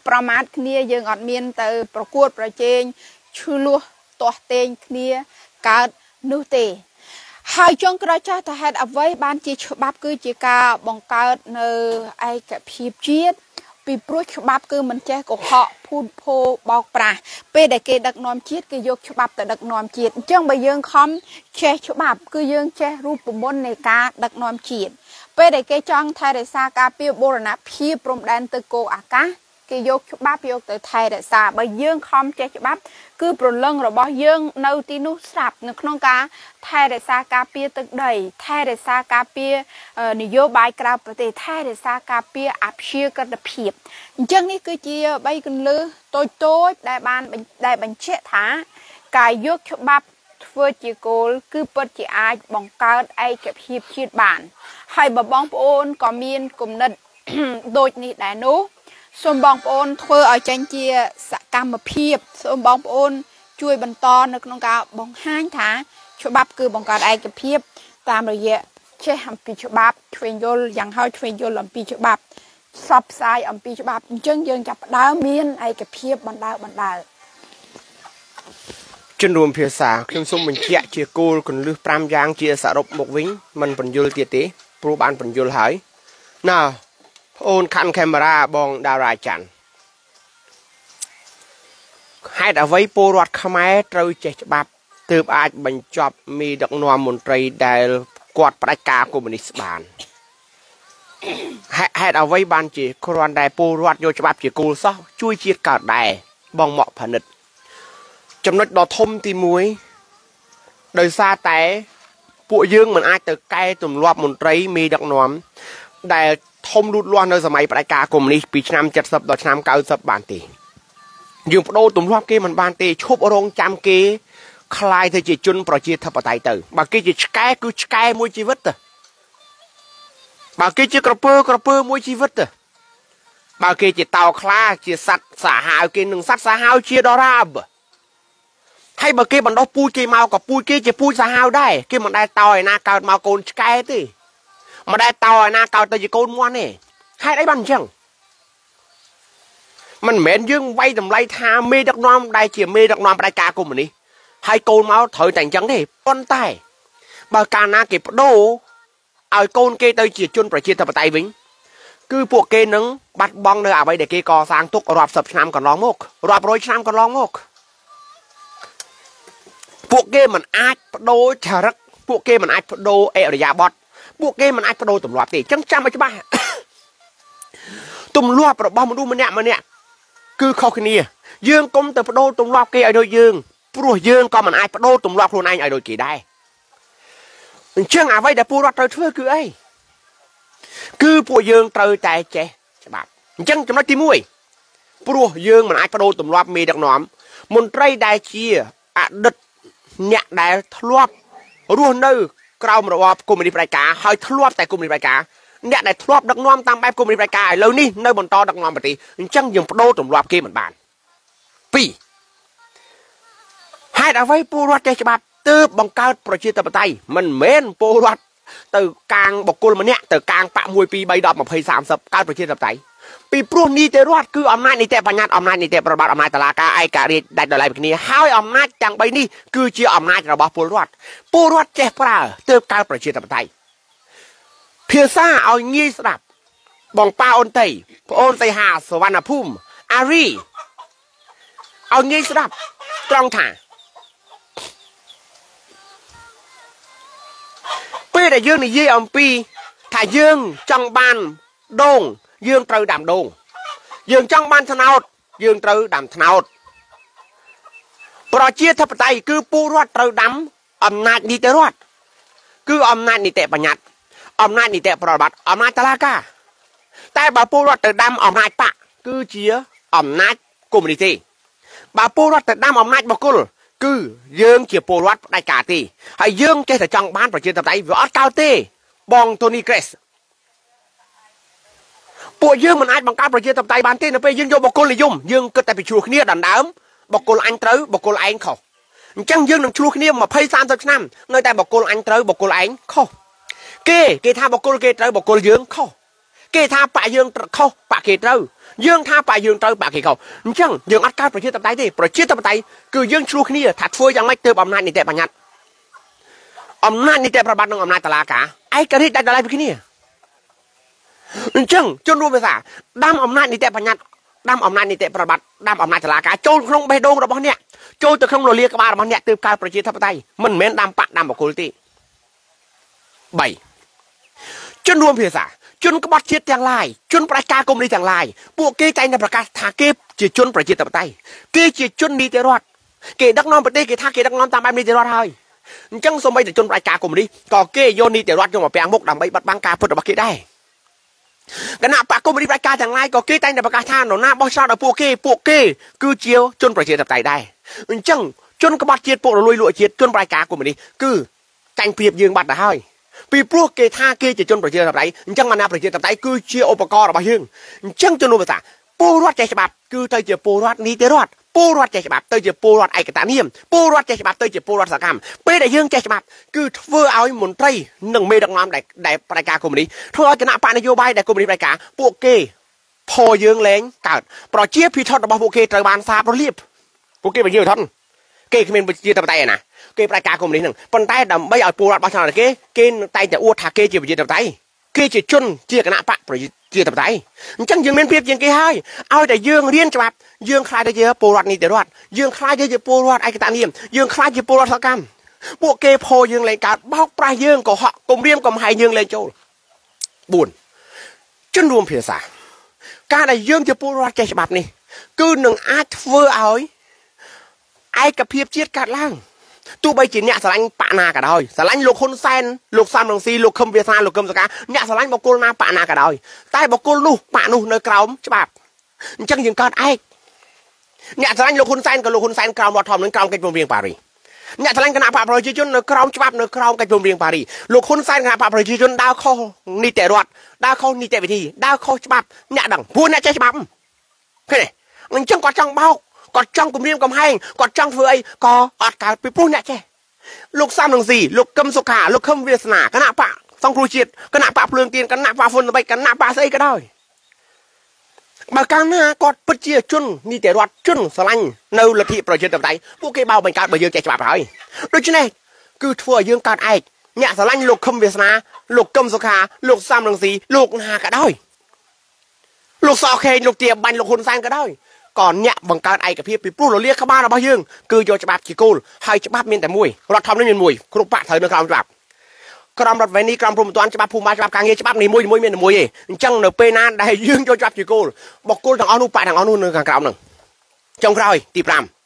ប្រមាថគ្នាយើងអត់មានទៅប្រកួតប្រជែងឈឺលោះទាស់ទែងគ្នាកើតនោះទេហើយចុងក្រោយចាស់តើហេតុអ្វីបានជាច្បាប់គឺជាការបង្កើតនៅឯកភាពជាតិពីព្រោះច្បាប់គឺមិនចេះកុហកភូតភោបោកប្រាស់ពេលដែលគេដឹកនាំជាតិគេយកច្បាប់ទៅដឹកនាំជាតិអញ្ចឹងបើយើងខំចេះច្បាប់គឺយើងចេះរូបមន្តនៃការដឹកនាំជាតិពេលដែលគេចង់ថែរក្សាការពារបូរណភាពព្រំដែនទឹកគោអាកាសគេយកច្បាប់យកទៅថែរក្សាបើយើងខំចេះច្បាប់គឺប្រលឹងរបស់យើងនៅទីនោះស្រាប់នៅក្នុងការថែរក្សាការពារទឹកដីថែរក្សាការពារនយោបាយក្រៅប្រទេសថែរក្សាការពារអព្យាក្រឹតភាពអញ្ចឹងនេះគឺជា3គន្លឹះតូចដែលបញ្ជាក់ថាការយកច្បាប់ធ្វើជាគោលគឺពិតជាអាចបង្កើតឯកភាពជាតិបានហើយបើបងប្អូនក៏មានគំនិតដូចនេះដែរនោះសូមបងប្អូនធ្វើឲ្យចេញជាសកម្មភាពសូមបងប្អូនជួយបន្តនៅក្នុងការបង្ហាញថាច្បាប់គឺបង្កើតឯកភាពតាមរយៈចេះអំពីច្បាប់ឆ្វេងយល់យ៉ាងហោចឆ្វេងយល់អំពីច្បាប់ផ្សព្វផ្សាយអំពីច្បាប់អញ្ចឹងយើងចាប់ផ្ដើមមានឯកភាពបណ្ដើជនរួមភាសាខ្ញុំសូមបញ្ជាក់ជាគោលគន្លឹះ5យ៉ាងជាសរុបមកវិញមិនបញ្យល់ទៀតទេព្រោះបានបញ្យល់ហើយណាអូនខាន់កាមេរ៉ាបងតារាច័ន្ទហេតុអ្វីពលរដ្ឋខ្មែរត្រូវចេះច្បាប់ទើបអាចបញ្ចប់មីដឹកនាំមន្ត្រីដែលគាត់ផ្ដាច់ការកុម្មុយនីសបានហេតុអ្វីបានជាគ្រាន់តែពលរដ្ឋយកច្បាប់ជាគោលសោះជួយជាតិកើតដែរបងមកផនិតចំណុចដ៏ធំទី1ដោយសារតែពួកយើងមិនអាចទៅកែទម្លាប់មន្ត្រីមេដឹកនាំដែលធំលូតលាស់នៅសម័យផ្ដាច់ការកុម្មុយនីសពីឆ្នាំ70ដល់ឆ្នាំ90បានទេយើងបដូរទម្លាប់គេមិនបានទេឈប់រងចាំគេคล้ายទៅជាជនប្រជាធិបតេយ្យទៅបើគេជាឆ្កែគឺឆ្កែមួយជីវិតទៅបើគេជាក្រពើមួយជីវិតទៅបើគេជាតោខ្លាជាសត្វសាហាវគេនឹងសត្វសាហាវជាដរាបហើយបើគេបណ្ដោះពូជគេមកក៏ពូជគេជាពូជសាហាវដែរគេមិនដែលតោឯណាកើតមកកូនឆ្កែទេមិនដែលតោឯណាកើតទៅជាកូនមាន់ទេហេតុអីបានអញ្ចឹងមិនមែនយើងវាយតម្លៃថាមេដឹកនាំដែលជាមេដឹកនាំផ្ដាច់ការកុម្មុយនីសហើយកូនមកត្រូវតែអញ្ចឹងទេប៉ុន្តែបើកាលណាគេបដូរឲ្យកូនគេទៅជាជនប្រជាធិបតេយ្យវិញគឺពួកគេនឹងបាត់បង់នៅអ្វីដែលគេកសាងទុករាប់សិបឆ្នាំកន្លងមករាប់រយឆ្នាំកន្លងមកពួកគេមិនអាចបដូរចរិតពួកគេមិនអាចបដូរអរិយាប័ត្រពួកគេមិនអាចបដូរទម្លាប់ទេអញ្ចឹងចាំឲ្យច្បាស់ទម្លាប់របស់មនុស្សម្នាក់គឺខុសគ្នាយើងកុំទៅបដូរទម្លាប់គេឲ្យដូចយើងព្រោះយើងក៏មិនអាចបដូរទម្លាប់ខ្លួនឯងឲ្យដូចគេដែរអញ្ចឹងអ្វីដែលពលរដ្ឋត្រូវធ្វើគឺអីគឺពួកយើងត្រូវតែចេះច្បាប់អញ្ចឹងចំណុចទី1ព្រោះយើងមិនអាចបដូរទម្លាប់មេដឹកនាំមន្ត្រីដែលជាអតីតអ្នកដែលធ្លាប់រស់នៅក្រោមរបបកុម្មុយនីសផ្ដាច់ការហើយធ្លាប់តែកុម្មុយនីសផ្ដាច់ការអ្នកដែលធ្លាប់ដឹកនាំតាមបែបកុម្មុយនីសផ្ដាច់ការឥឡូវនេះនៅបន្តដឹកនាំប្រទេសអញ្ចឹងយើងបដូរទម្លាប់គេមិនបាន2ហេតុអ្វីពលរដ្ឋចេះច្បាប់ទើបបង្កើតប្រជាធិបតេយ្យមិនមែនពលរដ្ឋទៅកាងបកគលម្នាក់ទៅកាងបាក់1 2 3 10 20 30កើតប្រជាធិបតេយ្យពីព្រោះនីតិរដ្ឋគឺអំណាចនីតិបញ្ញត្តិអំណាចនីតិប្រតិបត្តិអំណាចតុលាការឯករាជ្យដាច់ដោយឡែកពីគ្នាហើយអំណាចទាំង3នេះគឺជាអំណាចរបស់ពលរដ្ឋចេះប្រើទើបកើតប្រជាធិបតេយ្យភាសាឲ្យងាយស្ដាប់បងប៉ាអូនតីប្អូនសីហាសវណ្ណភូមិអារីឲ្យងាយស្ដាប់ត្រង់ថាពេលដែលយើងនិយាយអំពីថាយើងចង់បានដូងយើងត្រូវដាំដូងយើងចង់បានត្នោតយើងត្រូវដាំត្នោតប្រជាធិបតេយ្យគឺពលរដ្ឋត្រូវដាំអំណាចនីតិរដ្ឋគឺអំណាចនីតិបញ្ញត្តិអំណាចនីតិប្រតិបត្តិអំណាចតុលាការតែបើពលរដ្ឋទៅដាំអំណាចបកគឺជាអំណាចកុម្មុយនីសទេបើពលរដ្ឋទៅដាំអំណាចបុគ្គលគឺយើងជាពលរដ្ឋផ្ដាច់ការទេហើយយើងចេះតែចង់បានប្រជាធិបតេយ្យវាអត់កើតទេបងតូនីក្រេសពួកយើងមិនអាចបង្កើតប្រជាធិបតេយ្យបានទេនៅពេលយើងយកបុគ្គលនិយមយើងគិតតែពីឆ្លោះគ្នាដណ្ដើមបុគ្គលអញត្រូវបុគ្គលឯងខុសអញ្ចឹងយើងនឹងឆ្លោះគ្នា20 30ឆ្នាំនៅតែបុគ្គលអញត្រូវបុគ្គលឯងខុសគេថាបុគ្គលគេត្រូវបុគ្គលយើងខុសគេថាបាក់យើងខុសបាក់គេត្រូវយើងថាបាក់យើងត្រូវបាក់គេខុសអញ្ចឹងយើងអត់កើតប្រជាធិបតេយ្យទេប្រជាធិបតេយ្យគឺយើងឆ្លោះគ្នាថាធ្វើយ៉ាងម៉េចទើបអំណាចនីតិបញ្ញត្តិអំណាចនីតិប្រតិបត្តិនិងអំណាចតុលាការឯករាជ្យដាច់ដោយឡែកពីគ្នាអញ្ចឹងជនរួមភាសាដាំអំណាចនីតិបញ្ញត្តិដាំអំណាចនីតិប្រតិបត្តិដាំអំណាចតុលាការចូលក្នុងបេះដូងរបស់អ្នកចូលទៅក្នុងលលាក្បាលរបស់អ្នកទើបកើតប្រជាធិបតេយ្យមិនមែនដាំបាក់ដាំបកគលទេ3ជនរួមភាសាជនក្បត់ជាតិទាំងឡាយជនប្រជាការកុម្មុយនីសទាំងឡាយពួកគេតែងតែប្រកាសថាគេជាជនប្រជាធិបតេយ្យគេជាជននីតិរដ្ឋគេដឹកនាំប្រទេសគេថាគេដឹកនាំតាមបែបនីតិរដ្ឋហើយអញ្ចឹងសូម្បីតែជនប្រជាការកុម្មុយនីសក៏គេយកនីតិរដ្ឋយកមកពាំងមុខដើម្បីបិទបាំងការពិតរបស់គេដែរគណៈបកកុម្មុយនីសប្រជាការទាំងឡាយក៏គេតែងតែប្រកាសថានរណាបោះឆ្នោតឲ្យពួកគេគឺជាជនប្រជាធិបតេយ្យដែរអញ្ចឹងជនក្បត់ជាតិពួករលួយលក់ជាតិជនប្រជាការកុម្មុយនីសគឺចាញ់ព្រៀបយើងបាត់ទៅហើយពីព្រោះគេថាគេជាជនប្រជាធិបតេយ្យអញ្ចឹងអាណាប្រជាធិបតេយ្យគឺជាឧបករណ៍របស់យើងអញ្ចឹងជំនុំភាសាពលរដ្ឋចេះច្បាប់គឺទៅជាពលរដ្ឋនីតិរដ្ឋពលរដ្ឋចេះច្បាប់ទៅជាពលរដ្ឋឯកតានាមពលរដ្ឋចេះច្បាប់ទៅជាពលរដ្ឋសកម្មពេលដែលយើងចេះច្បាប់គឺធ្វើឲ្យមន្ត្រីនិងមេដឹកនាំដែលប្រជាការកុម្មុយនីសធ្វើឲ្យគណៈបកនយោបាយដែលកុម្មុយនីសប្រជាការពួកគេផយើងលែងកើតប្រជាភិថុតរបស់ពួកគេត្រូវបានសាបរលាបពួកគេប្រជាភិថុតគេគ្មានប្រជាធិបតេយ្យណាគេប្រជាការកុម្មុយនីសហ្នឹងប៉ុន្តែដើម្បីឲ្យពលរដ្ឋបោះឆ្នោតគេតែងតែអួតថាគេជាប្រជាធិបតេយ្យគេជាជនជាគណៈបកប្រជាធិបតេយ្យអញ្ចឹងយើងមានភាពជាងគេហើយឲ្យតែយើងរៀនច្បាប់យើងខ្លាចទៅជាពលរដ្ឋនីតិរដ្ឋយើងខ្លាចទៅជាពលរដ្ឋឯកតានាមយើងខ្លាចជាពលរដ្ឋសកម្មពួកគេផោយើងលែងកើតបោកប្រាស់យើងកុហកគំរាមកំហែងយើងលែងចូល4ជនរួមភាសាការដែលយើងជាពលរដ្ឋចេះច្បាប់នេះគឺនឹងអាចធ្វើឲ្យឯកភាពជាតិកាត់ឡើងទោះបីជាអ្នកស្រឡាញ់បកណាក៏ដោយស្រឡាញ់លោកហ៊ុនសែនលោកសំរងស៊ីលោកខឹមវាសនាលោកកឹមសុខាអ្នកស្រឡាញ់បកគលណាបកណាក៏ដោយតែបកគលនោះបកនោះនៅក្រោមច្បាប់អញ្ចឹងយើងកើតឯកអ្នកស្រឡាញ់លោកហ៊ុនសែនក៏លោកហ៊ុនសែនក្រោមរដ្ឋធម្មនុញ្ញក្រោមកិច្ចព្រមព្រៀងប៉ារីសអ្នកស្រឡាញ់គណៈបកប្រជាជននៅក្រោមច្បាប់នៅក្រោមកិច្ចព្រមព្រៀងប៉ារីសលោកហ៊ុនសែនគណៈបកប្រជាជនដើរខុសនីតិរដ្ឋដើរខុសនីតិវិធីដើរខុសច្បាប់អ្នកដឹងព្រោះអ្នកចេះច្បាប់ឃើញទេអញ្ចឹងគាត់ចង់បោកគាត់ចង់គំរាមកំហែងគាត់ចង់ធ្វើអីក៏អត់កើតពីព្រោះអ្នកចេះលោកសំរងស៊ីលោកកឹមសុខាលោកខឹមវាសនាគណៈបកសង្គ្រោះជាតិគណៈបកភ្លើងទៀនគណៈបកហ៊ុនល្បិចគណៈបកស្អីក៏ដោយបើកាលណាគាត់ពិតជាជននីតិរដ្ឋជនស្រឡាញ់នៅលទ្ធិប្រជាធិបតេយ្យពួកគេបោកបញ្កើតបើយើងចេះច្បាប់ហើយដូច្នេះគឺធ្វើឲ្យយើងកើតឯកអ្នកស្រឡាញ់លោកខឹមវាសនាលោកកឹមសុខាលោកសំរងស៊ីលោកណាក៏ដោយលោកសខេងលោកទាបាញ់លោកហ៊ុនសែនក៏ដោយក៏អ្នកបង្កើតឯកភាពពីព្រោះលលាក្បាលរបស់យើងគឺយកច្បាប់ជាគោលហើយច្បាប់មានតែមួយរដ្ឋធម្មនុញ្ញមានមួយគ្រប់បកត្រូវនៅក្រោមច្បាប់ក្រមរដ្ឋវេនីក្រមព្រំប្រទានច្បាប់ភូមិបាលច្បាប់ការងារច្បាប់នីមួយមានតែមួយទេអញ្ចឹងនៅពេលណាដែលយើងយកច្បាប់ជាគោលបកគោលទាំងអស់នោះបកទាំងអស់នោះនៅខាងក្រោមហ្នឹងចុងក្រោយទី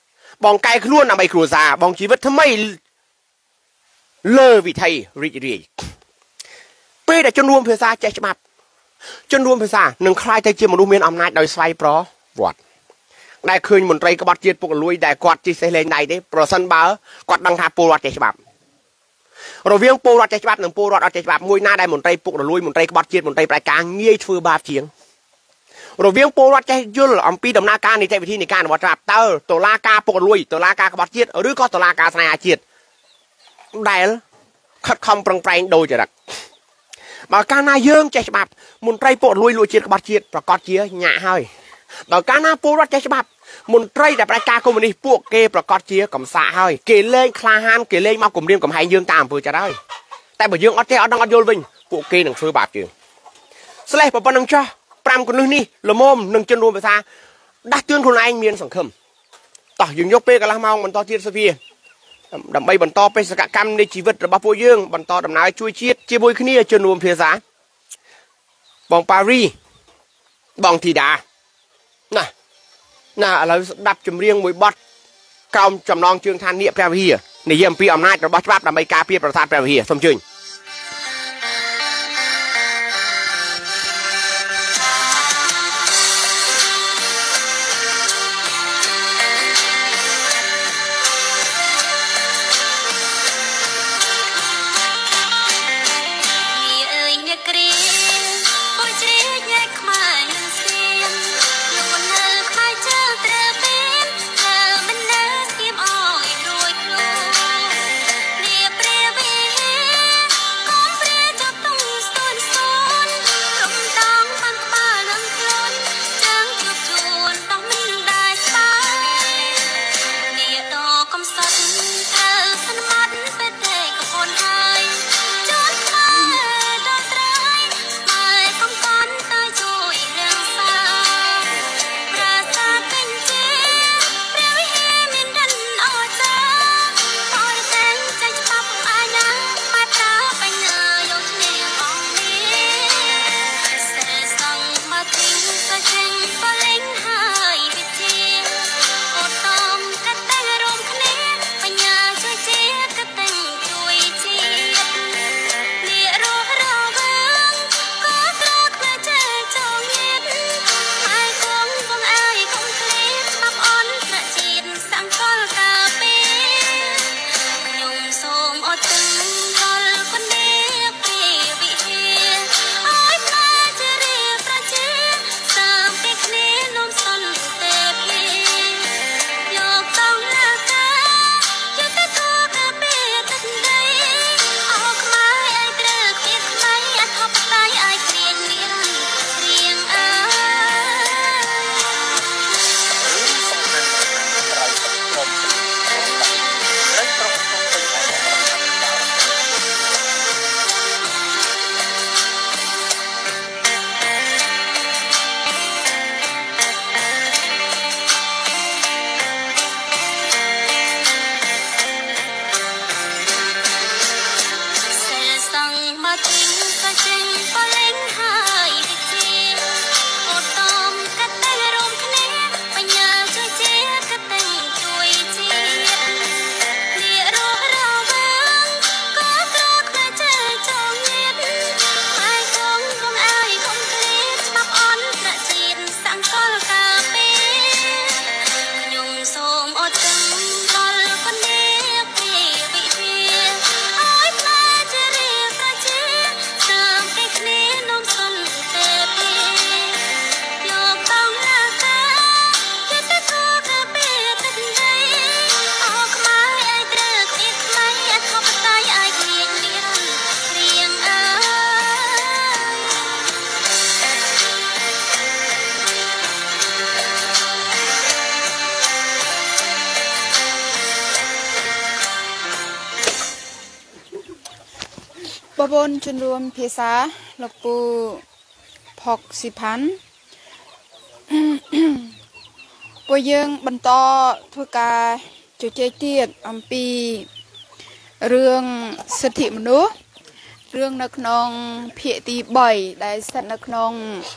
5បងកែខ្លួនដើម្បីគ្រួសារបងជីវិតថ្មីលើវិថីរីករាយពេលដែលជនរួមភាសាចេះច្បាប់ជនរួមភាសានឹងខ្លាយទៅជាមនុស្សមានអំណាចដោយស្វ័យប្រវត្តិដែលឃើញមន្ត្រីក្បត់ជាតិពុករលួយដែលគាត់ជិះសេះលេងដៃទេប្រសិនបើគាត់ដឹងថាពលរដ្ឋចេះច្បាប់រវាងពលរដ្ឋចេះច្បាប់និងពលរដ្ឋអត់ចេះច្បាប់មួយណាដែលមន្ត្រីពុករលួយមន្ត្រីក្បត់ជាតិមន្ត្រីប្រជាការងាយធ្វើបាបជាងរវាងពលរដ្ឋចេះយល់អំពីដំណើរការនីតិវិធីនៃការអនុវត្តច្បាប់តើតុលាការពុករលួយតុលាការក្បត់ជាតិឬក៏តុលាការស្នេហាជាតិដែលខិតខំប្រឹងប្រែងដូចចរិតបើកាលណាយើងចេះច្បាប់មន្ត្រីពុករលួយលួចជាតិក្បត់ជាតិប្រកាសជាញាក់ហើយបើកាលណាពលរដ្ឋចេះច្បាប់មន្ត្រីដែលប្រជាការកុម្មុយនីសពួកគេប្រកាសជាកំសាកហើយគេលែងក្លាហានគេលែងមកគំរាមកំហែងយើងតាមអំពើចិត្តហើយតែបើយើងអត់ចេះអត់ដឹងអត់យល់វិញពួកគេនឹងធ្វើបាបយើងស្លេះប៉ុណ្្នឹងចោះ5គន្លឹះនេះល្មមនឹងជនរួមភាសាដាស់តឿនខ្លួនឯងមានសង្ឃឹមតោះយើងយកពេលកន្លះម៉ោងបន្តទៀតសុភាដើម្បីបន្តបេសកកម្មនៃជីវិតរបស់ពួកយើងបន្តដំណើរជួយជាតិជាមួយគ្នាជនរួមភាសាបងប៉ារីបងធីតាណាឥឡូវស្ដាប់ចម្រៀងមួយបទកោមចំណងជើងឋាននាគព្រះវិហារនិយាយអំពីអំណាចរបស់ច្បាប់ដើម្បីការពារប្រាសាទព្រះវិហារសូមអញ្ជើញព្រះវិហារบนจนรวมเพษาลกปูพอกสิพันปยังบรรทอทุกาจุเจเตียดอัมปีเรื่องสถิมนุษย์เรื่องนักนองเพียตีบ่อยได้สัตว์นักนอง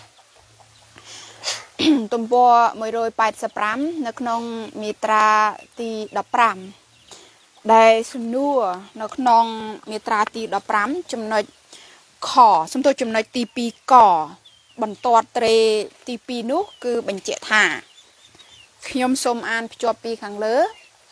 ตุ่มบัวมวยโรยไปสปรัมนักนองมีตราตีดับปรามได้สุนัวนักนองมีตราตีดับปรามจำนวนขอสมตัวจำนวนตีปีก่อบรรทอเตรตีปีนุคือบรรเจธาขยมสมอ่านจบปีขังเลอ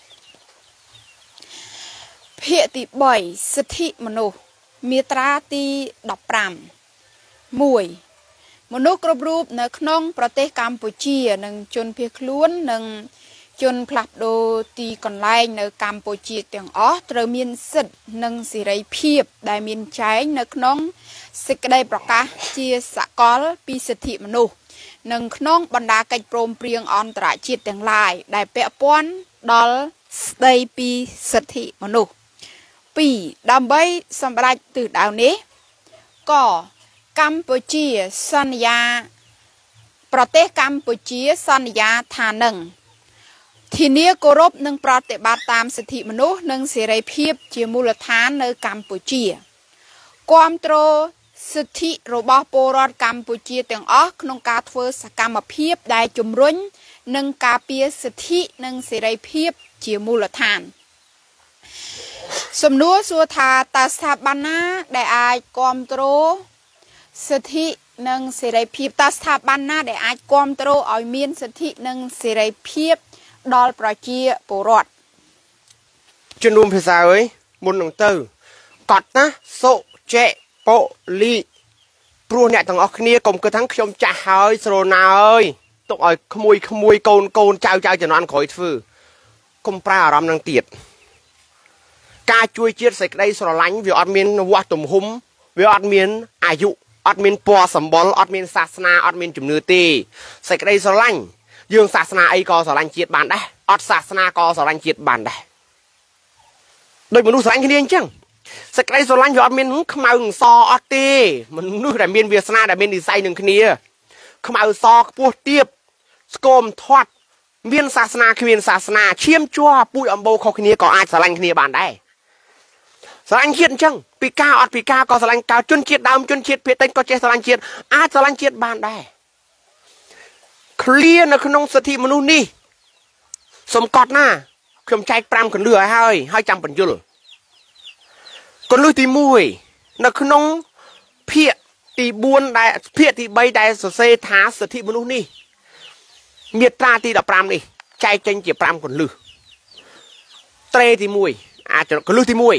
เพียตีบ่อยสถิมนุษย์มีตราตีดับปรามมวยมนุษย์กรบรูปในขนมประเทศกัมพูชีหนึ่งจนเพียคล้วนหนึ่งจนผลักโดตีก่อนไล่ในกัมพูชีเตียงอ๋อเตรมีนสิทธิ์หนึ่งสิไรเพียบได้มีนใช้ในขนมสิกได้ประกาศเจียสกอลปีสถิมนุษย์หนึ่งขนมบรรดาการโปรมเปรียงอันตรายจิตเตียงลายได้เปะป้อนดอลได้ปีสถิมนุษย์ปีดำใบสำหรับตื่นดาวนี้ก็กัมพูชีสัญญาประเทศกัมพูชีสัญญาฐานหนึ่งทีนี้กรบหนึ่งปฏิบัติตามสิทธิมนุษย์หนึ่งเสรีภาพเจียมูลฐานในกัมพูชีความโตรสิทธิระบอบโปรดกัมพูชีแต่งออกนงการทเวสกรรมภาพได้จุมรุนหนึ่งกาเปียสิทธิหนึ่งเสรีภาพเจียมูลฐานสมนัวสัวทาตาสถาบันนาได้อายความโตรสิทธิหนึ่งเสรีภาพตาสถาบันนาได้อายความโตรเอาเมียนสิทธิหนึ่งเสรีภาพดอลประเจียปรดจนรวมภาษาเอ้ยบนหนังเตอร์กอดนะโซเจโปลีปลัวเนี่ยต้องออกเนี่ยกลมกระทั่งขยมจ่าเฮ้ยโซนาเอ้ยต้องเอาขโมยโกนเจ้าจะนอนคอยฟื้นกลมปลาอารมณ์นางเตียดการช่วยเจียดใส่ได้สลังวิออดเมียนวัดตุ่มหุ้มวิออดเมียนอายุออดเมียนปัวสมบัติออดเมียนศาสนาออดเมียนจุ่มเนื้อตีใส่ได้สลังยื่นศาสนาไอกอสลังเจียดบานได้ออดศาสนากอสลังเจียดบานได้โดยมนุษย์สลังแค่นี้จังใส่ได้สลังวิออดเมียนขมาอึ่งซอออดตีมันนึกแต่เมียนเวียสนาแต่เมียนดีไซน์หนึ่งแค่นี้ขมาอึ่งซอปวดเตียบสโกมทอดเมียนศาสนาคือเมียนศาสนาเชี่ยมจั่วปุยอัมโบเขาแค่นี้ก็อาจสลังแค่นี้บานได้สลังเชียดจังปีก้าอดปีก้าก็สลังก้าจนเชียดดำจนเชียดเพชรเต็งก็เจสลังเชียดอาจสลังเชียดบานได้เคลียร์ในขนมสถิมนุษย์นี่สมกอดหน้าขยมใจปรามขนเรือให้จำปัญญุลคนลุยตีมวยในขนมเพียตีบวนได้เพียตีใบได้สเสถาสถิมนุษย์นี่เมียตราตีดับปรามนี่ใจเจงเจียปรามขนลือเตรตีมวยอาจจะคนลุยตีมวย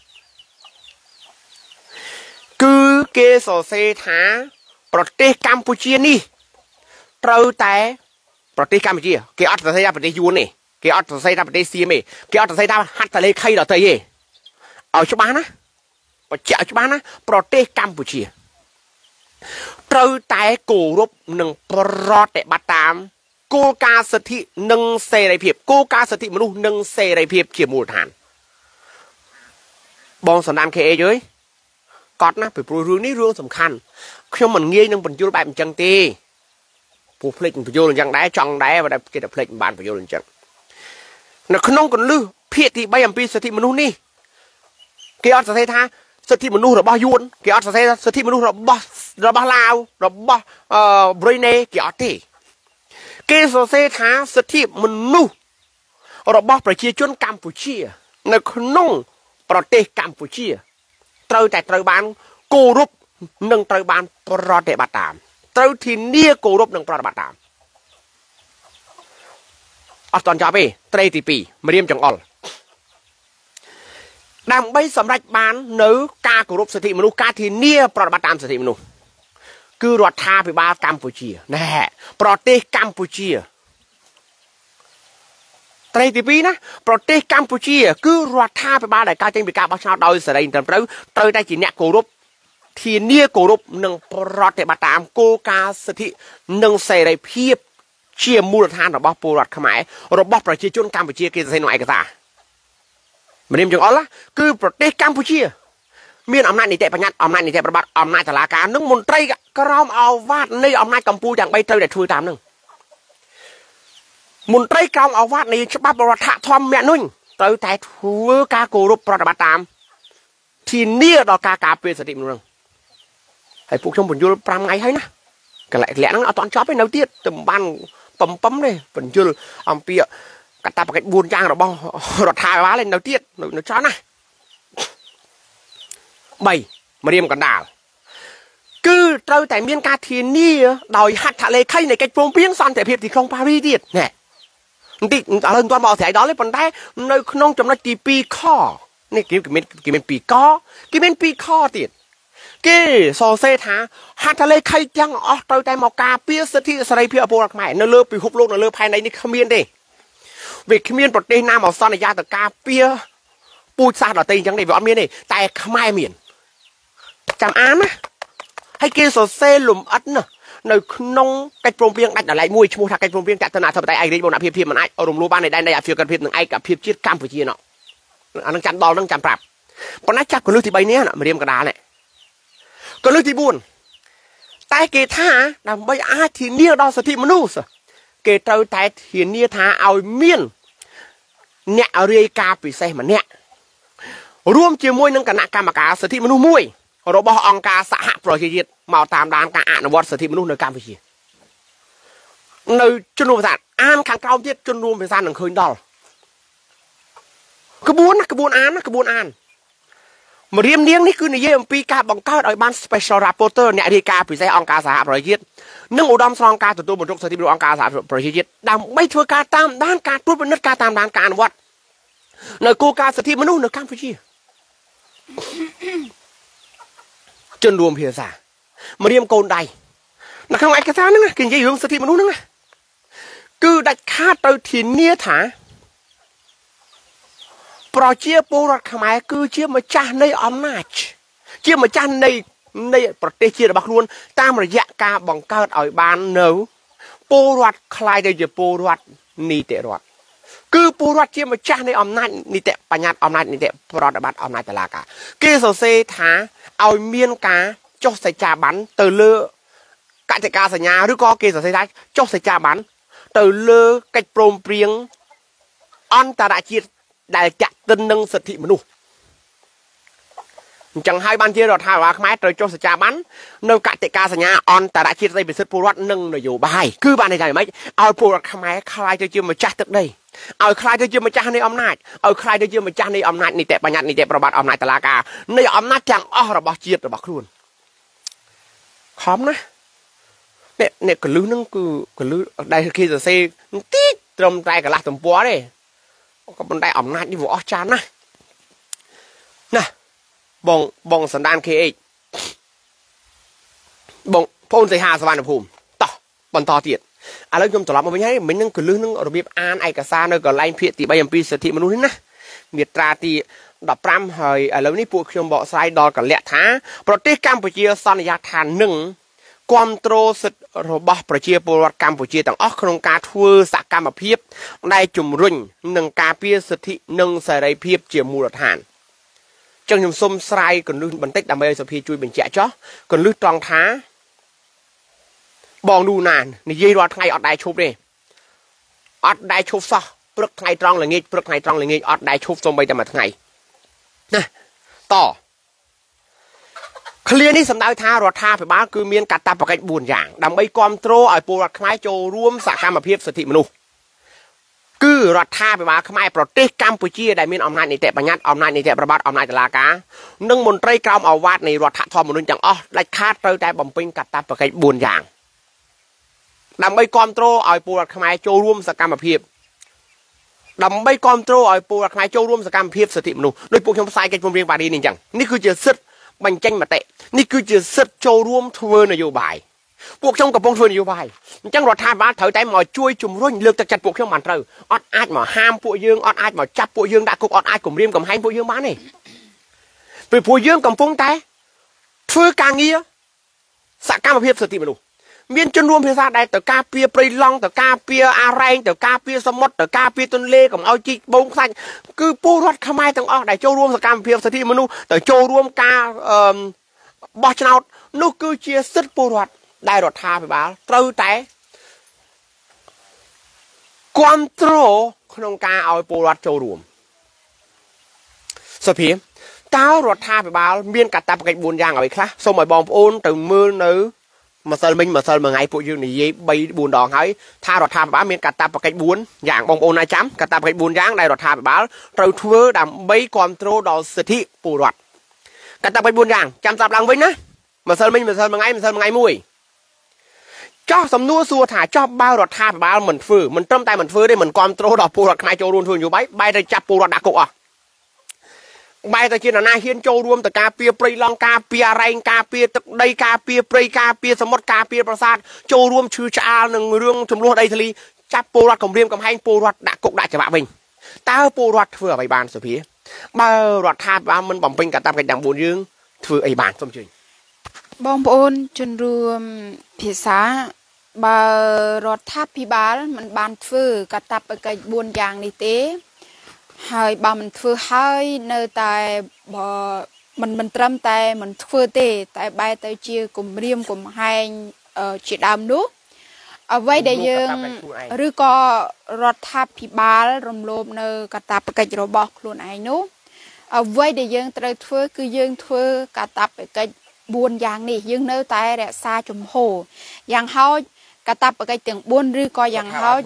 คือเกสเสถาประเทศกัมพูชีนี่เราแต่ประเทศกัมพูชีเกี่ยวกับประเทศประเทศยูนนี่เกี่ยวกับประเทศประเทศซีเมเกี่ยวกับประเทศฮัตทะเลไข่ดอกเตยเอาชุบานนะปัจจัยชุบานนะประเทศกัมพูชีเราแต่กูรบหนึ่งประเทศบัตตามกูกาสถิหนึ่งเสรีภาพกูกาสถิมนุษย์หนึ่งเสรีภาพเกี่ยวมูลฐานบองสันดานเคเอเยอะกอดนะไปปลุกเรื่องนี้เรื่องสำคัญขยมมันเงี้ยนึงเป็นยุโรปแบบจังตีผู้ผลิตประโยชน์อย่างได้จังได้ว่าได้กิจผลิตบานประโยชน์จังนักขนมกันลือเพียที่ใบยำปีสถิมนุษย์นี่เกี่ยวกับสถิธาสถิมนุษย์ระบายวนเกี่ยวกับสถิมนุษย์ระบาลาวระบาบริเนเกี่ยวกับที่เกี่ยวกับสถิธาสถิมนุษย์ระบาประชาชนกัมพูชีนักขนมประเทศกัมพูชีเตาแต่เตาบานกูรุบหนึ่งเตาบานประเทศบัตตามเตาที่เนี่ยกูรบหนึ่งประบัติตามอัตอนจ่าไปเตรตีปีมาเรียมจังอลดำใบสำรับบานเนื้อกากูรบสถิมนุษย์กาที่เนี่ยประบัติตามสถิมนุษย์คือรัฐาพิบาลกัมพูชีแน่ประเทศกัมพูชีเตรตีปีนะประเทศกัมพูชีคือรัฐาพิบาลแต่การจังเป็นการบัชนาโดยสดงแต่เตาได้จีเนี่ยกูรบทีนี้กูรบหนึ่งประเทศบัตตามกูกาสถิหนึ่งเสรีภาพเชี่ยมูลฐานระบอบปูรัดขมายระบอบประชาชนกัมพูชีกินใส่หน่อยกันตามันเรียมจังอ๋อละคือประเทศกัมพูชีមានអំណាចនីតិបញ្ញត្តិអំណាចនីតិប្រតិបត្តិអំណាចតុលាការនឹងមន្ត្រីក្រមឱវាទនៃអំណាចកម្ពុជាទាំង3ត្រូវតែធ្វើតាមនឹងមន្ត្រីក្រមឱវាទនៃច្បាប់រដ្ឋធម្មនុញ្ញត្រូវតែធ្វើការគោរពប្រតិបត្តិតាមធានាដល់ការការពារសិទ្ធិមនុស្សនឹងហើយពួកខ្ញុំបញ្យល់5ថ្ងៃហើយណាកលៈហ្នឹងអត់ទាន់ចប់ទេនៅទៀតតែបានបំទេបញ្យល់អំពីកតាបកិច្ច4យ៉ាងរបស់រដ្ឋាភិបាលនៅទៀតនៅចោលណា3ម្រាមកណ្ដាលគឺត្រូវតែមានការធានាដោយហត្ថលេខីនៃកិច្ចព្រមព្រៀងសន្តិភាពទីក្រុងប៉ារីទៀតណែបន្តិចឥឡូវមិនទាន់មកអស្ចារ្យដល់ទេប៉ុន្តែនៅក្នុងចំណុចទី2ខនេះគេមាន2កគេមាន2ខទៀតគេសរសេរថាហត្ថលេខីទាំងអស់ត្រូវតែមកការពារសិទ្ធិសេរីភាពពលរដ្ឋខ្មែរនៅលើពិភពលោកនៅលើផែនដីនេះគ្មានទេវាគ្មានប្រទេសណាមកសន្យាទៅការពារពូជសាសន៍ដទៃអញ្ចឹងទេវាអត់មានទេតែខ្មែរមានចាំអានណាហើយគេសរសេរលំអិតណានៅក្នុងកិច្ចព្រមព្រៀងដាច់ដោយឡែកមួយឈ្មោះថាកិច្ចព្រមព្រៀងចតនាធិបតេយ្យឯករាជ្យបូរណភាពមិនអាចរំលោភបាននៃដែនដីអភិវឌ្ឍភាពនិងឯកភាពជាតិកម្ពុជានោះអានឹងចាំដល់នឹងចាំប្រាប់ប៉ុន្តែចាប់កលឹះទី3នេះម្រាមកណ្ដាលនេះកលឹះទី4តែគេថាដើម្បីអាចធានាដល់សិទ្ធិមនុស្សគេត្រូវតែធានាថាឲ្យមានអ្នករាយការណ៍ពិសេសម្នាក់រួមជាមួយនឹងគណៈកម្មការសិទ្ធិមនុស្សមួយរបស់អង្គការសហប្រជាជាតិមកតាមដានការអនុវត្តសិទ្ធិមនុស្សនៅកម្ពុជានៅជនរួមភាសាអានខាងក្រោមទៀតជនរួមភាសានឹងឃើញដល់ក្បួនអានម្រាមនាងនេះគឺនិយាយអំពីការបង្កើតឲ្យបាន Special Rapporteur អ្នករាយការណ៍ពិសេសអង្គការសហប្រជាជាតិនិងឧត្តមស្នងការទទួលបន្ទុកសិទ្ធិមនុស្សអង្គការសហប្រជាជាតិដើម្បីធ្វើការតាមដានការត្រួតពិនិត្យការតាមដានការអនុវត្តនៅគោលការណ៍សិទ្ធិមនុស្សនៅកម្ពុជាជនរួមភាសាម្រាមកូនដៃនៅក្នុងឯកសារហ្នឹងគេនិយាយរឿងសិទ្ធិមនុស្សហ្នឹងគឺដាច់ខាតត្រូវធានាថាប្រជាពលរដ្ឋខ្មែរគឺជាម្ចាស់នៃអំណាចជាម្ចាស់នៃប្រទេសជាតិរបស់ខ្លួនតាមរយៈការបង្កើតឲ្យបាននៅពលរដ្ឋคล้ายទៅជាពលរដ្ឋនីតិរដ្ឋគឺពលរដ្ឋជាម្ចាស់នៃអំណាចនីតិបញ្ញត្តិអំណាចនីតិប្រតិបត្តិអំណាចតុលាការគេសរសេរថាឲ្យមានការចុះសច្ចាប័នទៅលើកតិកាសញ្ញាឬក៏គេសរសេរថាចុះសច្ចាប័នទៅលើកិច្ចព្រមព្រៀងអន្តរជាតិដែលចាក់ទិននឹងសិទ្ធិមនុស្សអញ្ចឹងហើយបានជារដ្ឋាភិបាលខ្មែរត្រូវចុះសច្ចាប័ននៅកតិកាសញ្ញាអន្តរជាតិស្តីពីសិទ្ធិពលរដ្ឋនិងនយោបាយគឺបានន័យថាម៉េចឲ្យពលរដ្ឋខ្មែរខ្លាយទៅជាម្ចាស់ទឹកដីឲ្យខ្លាយទៅជាម្ចាស់នៃអំណាចឲ្យខ្លាយទៅជាម្ចាស់នៃអំណាចនីតិបញ្ញត្តិនីតិប្រតិបត្តិអំណាចតុលាការនៃអំណាចទាំងអស់របស់ជាតិរបស់ខ្លួនខំណាអ្នកកលឹះហ្នឹងគឺកលឹះដែលគេសរសេរតិចត្រឹមតែកន្លះទំព័រទេក៏ប៉ុន្តែអំណាចនេះវាអស្ចារ្យណាស់ណាបងសណ្ដាន KH បងប្អូនសីហាសវណ្ណភូមិតោះបន្តទៀតឥឡូវខ្ញុំត្រឡប់មកវិញហើយមិញនឹងកលឹះនឹងរបៀបអានឯកសារនៅកន្លែងភាគទី3អំពីសិទ្ធិមនុស្សនេះណាមាត្រាទី15ហើយឥឡូវនេះពួកខ្ញុំបកស្រាយដល់កលៈថាប្រទេសកម្ពុជាសន្យាថានឹងគាំទ្រសិទ្ធិរបស់ប្រជាពលរដ្ឋកម្ពុជាទាំងអស់ក្នុងការធ្វើសកម្មភាពដែលជំរុញនឹងការពារសិទ្ធិនិងសេរីភាពជាមូលដ្ឋានចឹងខ្ញុំសូមស្រាយកន្លឹះបន្តិចដើម្បីឲ្យសភាជួយបញ្ជាក់ចោះកន្លឹះត្រង់ថាបងនូណាននិយាយរាល់ថ្ងៃអត់ដែរឈប់ទេអត់ដែរឈប់សោះព្រឹកថ្ងៃត្រង់ល្ងាចព្រឹកថ្ងៃត្រង់ល្ងាចអត់ដែរឈប់សូម្បីតែមួយថ្ងៃណាតឃ្លានេះសំដៅថារដ្ឋាភិបាលគឺមានកាតព្វកិច្ច4យ៉ាងដើម្បីគ្រប់គ្រងឲ្យពលរដ្ឋខ្មែរចូលរួមសកម្មភាពសិទ្ធិមនុស្សគឺរដ្ឋាភិបាលខ្មែរប្រទេសកម្ពុជាដែលមានអំណាចនីតិបញ្ញត្តិអំណាចនីតិប្រតិបត្តិអំណាចតុលាការនិងមន្ត្រីក្រមឱវាទនៃរដ្ឋធម្មនុញ្ញទាំងអស់ដាច់ខាតត្រូវតែបំពេញកាតព្វកិច្ច4យ៉ាងដើម្បីគ្រប់គ្រងឲ្យពលរដ្ឋខ្មែរចូលរួមសកម្មភាពដើម្បីគ្រប់គ្រងឲ្យពលរដ្ឋខ្មែរចូលរួមសកម្មភាពសិទ្ធិមនុស្សដោយពួកខ្ញុំផ្សាយកិច្ចព្រមព្រៀងប៉ារីសនេះអញ្ចឹងនេះគឺជាសិទ្ធិបញ្ចេញមតិនេះគឺជាសិទ្ធិចូលរួមធ្វើនយោបាយពួកខ្ញុំកំពុងធ្វើនយោបាយអញ្ចឹងរដ្ឋាភិបាលត្រូវតែមកជួយជំរុញលើកទឹកចិត្តពួកខ្ញុំបានត្រូវអត់អាចមកហាមពួកយើងអត់អាចមកចាប់ពួកយើងដាក់គុកអត់អាចគំរាមកំហែងពួកយើងបានទេព្រោះពួកយើងកំពុងតែធ្វើការងារសកម្មភាពសិទ្ធិមនុស្សមានជនរួមភាសាដែលទៅការពារព្រៃឡង់ទៅការពារអារ៉ែងទៅការពារសមុទ្រទៅការពារទន្លេកុំឲ្យជីកបងខ្សាច់គឺពលរដ្ឋខ្មែរទាំងអស់ដែលចូលរួមសកម្មភាពសិទ្ធិមនុស្សទៅចូលរួមការបោះឆ្នោតនោះគឺជាសិទ្ធិពលរដ្ឋដែលរដ្ឋាភិបាលត្រូវតែគ្រប់គ្រងក្នុងការឲ្យពលរដ្ឋចូលរួមសភាតើរដ្ឋាភិបាលមានកាតព្វកិច្ច4យ៉ាងអ្វីខ្លះសូមឲ្យបងប្អូនទៅមើលនៅម្សិលមិញម្សិលមួយថ្ងៃពួកយើងនិយាយ3 4ដងហើយថារដ្ឋាភិបាលមានកាតព្វកិច្ច4យ៉ាងបងប្អូនណាចាំកាតព្វកិច្ច4យ៉ាងដែលរដ្ឋាភិបាលត្រូវធ្វើដើម្បីគ្រប់គ្រងដល់សិទ្ធិពលរដ្ឋកាតព្វកិច្ច4យ៉ាងចាំស្ដាប់ឡើងវិញណាម្សិលមិញម្សិលមួយថ្ងៃមួយចោះសំណួរសួរថាចោះបើរដ្ឋាភិបាលមិនធ្វើមិនត្រឹមតែមិនធ្វើទេមិនគ្រប់គ្រងដល់ពលរដ្ឋខ្មែរចូលរួមធ្វើនយោបាយបែរទៅចាប់ពលរដ្ឋដាក់គុកអស់បែរទៅជាណាហ៊ានចូលរួមទៅការពារព្រៃឡង់ការពារអរ៉ែងការពារទឹកដីការពារព្រៃការពារសមុទ្រការពារប្រាសាទចូលរួមឈឺឆ្អាលនឹងរឿងចំនួនដីធ្លីចាប់ពលរដ្ឋគម្រាមកំហែងពលរដ្ឋដាក់គុកដាក់ច្បាប់វិញតើពលរដ្ឋធ្វើអ្វីបានសុភាបើរដ្ឋាភិបាលមិនបំពេញកាតព្វកិច្ចទាំង4យើងធ្វើអីបានសូមជឿបងប្អូនជនរួមភាសាបើរដ្ឋាភិបាលមិនបានធ្វើកាតព្វកិច្ច4យ៉ាងនេះទេហើយបើមិនធ្វើហើយនៅតែបើមិនត្រឹមតែមិនធ្វើទេតែបែរទៅជាគម្រាមកំហែងជាដើមនោះអ្វីដែលយើងឬក៏រដ្ឋាភិបាលរំលោភនៅកាតព្វកិច្ចរបស់ខ្លួនឯងនោះអ្វីដែលយើងត្រូវធ្វើគឺយើងធ្វើកាតព្វកិច្ច4យ៉ាងនេះយើងនៅតែរក្សាជំហរយ៉ាងហោចកាតព្វកិច្ចទាំង4ឬក៏យ៉ាងហោច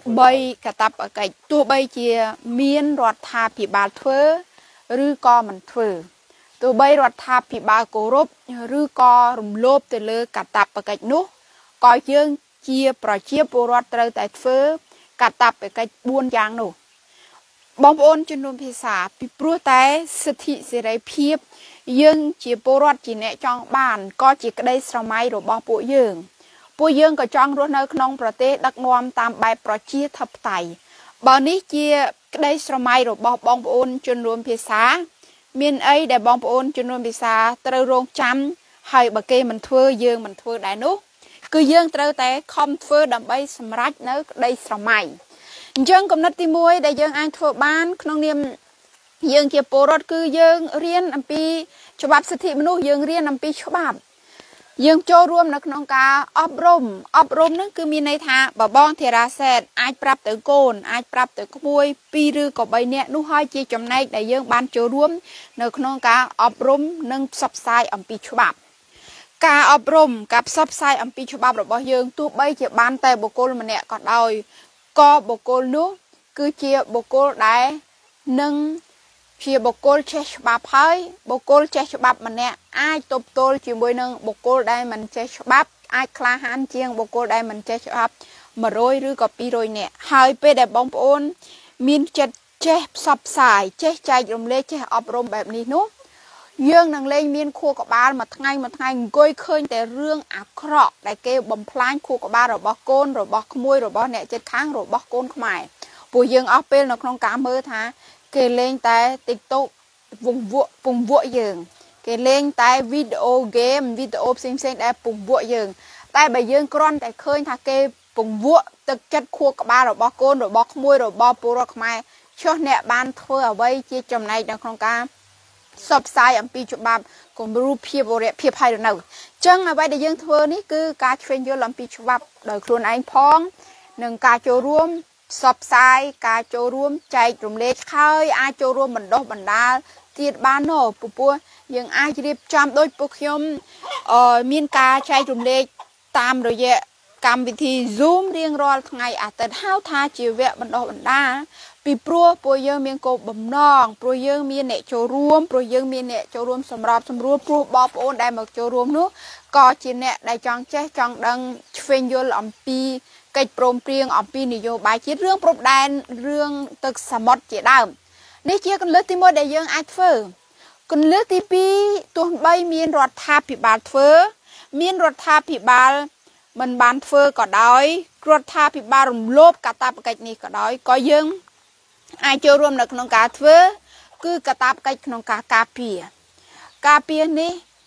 3កាតព្វកិច្ចទោះបីជាមានរដ្ឋាភិបាលធ្វើឬក៏មិនធ្វើទោះបីរដ្ឋាភិបាលគោរពឬក៏រំលោភទៅលើកាតព្វកិច្ចនោះក៏យើងជាប្រជាពលរដ្ឋត្រូវតែធ្វើកាតព្វកិច្ច4យ៉ាងនោះបងប្អូនជំនុំភាសាពីព្រោះតែសិទ្ធិសេរីភាពយើងជាពលរដ្ឋជាអ្នកចង់បានក៏ជាក្តីស្រមៃរបស់ពួកយើងក៏ចង់រស់នៅក្នុងប្រទេសដឹកនាំតាមបែបប្រជាធិបតេយ្យបើនេះជាក្តីស្រមៃរបស់បងប្អូនជនរួមភាសាមានអីដែលបងប្អូនជនរួមភាសាត្រូវរងចាំហើយបើគេមិនធ្វើយើងមិនធ្វើដែរនោះគឺយើងត្រូវតែខំធ្វើដើម្បីសម្រេចនៅក្តីស្រមៃអញ្ចឹងគំនិតទី1ដែលយើងអាចធ្វើបានក្នុងនាមយើងជាពលរដ្ឋគឺយើងរៀនអំពីច្បាប់សិទ្ធិមនុស្សយើងរៀនអំពីច្បាប់យើងចូលរួមនៅក្នុងការអប់រំហ្នឹងគឺមានន័យថាបើបងធីរ៉ាសេតអាចប្រាប់ទៅកូនអាចប្រាប់ទៅក្មួយ2ឬក៏3នាក់នោះហើយជាចំណែកដែលយើងបានចូលរួមនៅក្នុងការអប់រំនិងផ្សព្វផ្សាយអំពីច្បាប់ការអប់រំការផ្សព្វផ្សាយអំពីច្បាប់របស់យើងទោះបីជាបានតែបុគ្គលម្នាក់ក៏ដោយក៏បុគ្គលនោះគឺជាបុគ្គលដែលនឹងជាបុគ្គលចេះច្បាប់ហើយបុគ្គលចេះច្បាប់ម្នាក់អាចទប់ទល់ជាមួយនឹងបុគ្គលដែលមិនចេះច្បាប់អាចក្លាហានជាងបុគ្គលដែលមិនចេះច្បាប់100ឬក៏200នាក់ហើយពេលដែលបងប្អូនមានចិត្តចេះផ្សព្វផ្សាយចេះចែករំលែកចេះអប់រំបែបនេះនោះយើងនឹងលែងមានខួរក្បាលមួយថ្ងៃអង្គុយឃើញតែរឿងអាក្រក់ដែលគេបំផ្លាញខួរក្បាលរបស់កូនរបស់ក្មួយរបស់អ្នកជិតខាងរបស់កូនខ្មែរពួកយើងអស់ពេលនៅក្នុងការមើលថាគេលេងតែ TikTok ពង្វក់យើងគេលេងតែវីដេអូហ្គេមវីដេអូផ្សេងៗដែលពង្វក់យើងតែបើយើងគ្រាន់តែឃើញថាគេពង្វក់ទឹកចិត្តខួរក្បាលរបស់កូនរបស់ក្មួយរបស់ពលរដ្ឋខ្មែរចុះអ្នកបានធ្វើអ្វីជាចំណែកនៅក្នុងការផ្សព្វផ្សាយអំពីច្បាប់គំរូភាពវរៈភាពហើយនៅអញ្ចឹងអ្វីដែលយើងធ្វើនេះគឺការឆ្វេងយល់អំពីច្បាប់ដោយខ្លួនឯងផងនិងការចូលរួមផ្សព្វផ្សាយការចូលរួមចែករំលែកហើយអាចចូលរួមបណ្ដុះបណ្ដាលទៀតបាននោះព្រោះយើងអាចរៀបចំដោយពួកខ្ញុំមានការចែករំលែកតាមរយៈកម្មវិធី Zoom រៀងរាល់ថ្ងៃអាទិត្យហៅថាជាវគ្គបណ្ដុះបណ្ដាលពីព្រោះពួកយើងមានគោលបំណងព្រោះយើងមានអ្នកចូលរួមព្រោះយើងមានអ្នកចូលរួមសម្របសម្រួលព្រោះបងប្អូនដែលមកចូលរួមនោះក៏ជាអ្នកដែលចង់ចេះចង់ដឹងឆ្វេងយល់អំពីកិច្ចព្រមព្រៀងអំពីនយោបាយជាតិរឿងព្រំដែនរឿងទឹកសមុទ្រជាដើមនេះជាគន្លឹះទី1ដែលយើងអាចធ្វើគន្លឹះទី2ទោះបីមានរដ្ឋាភិបាលធ្វើមានរដ្ឋាភិបាលមិនបានធ្វើក៏ដោយរដ្ឋាភិបាលរំលោភកាតព្វកិច្ចនេះក៏ដោយក៏យើងអាចចូលរួមនៅក្នុងការធ្វើគឺកាតព្វកិច្ចក្នុងការការពារនេះ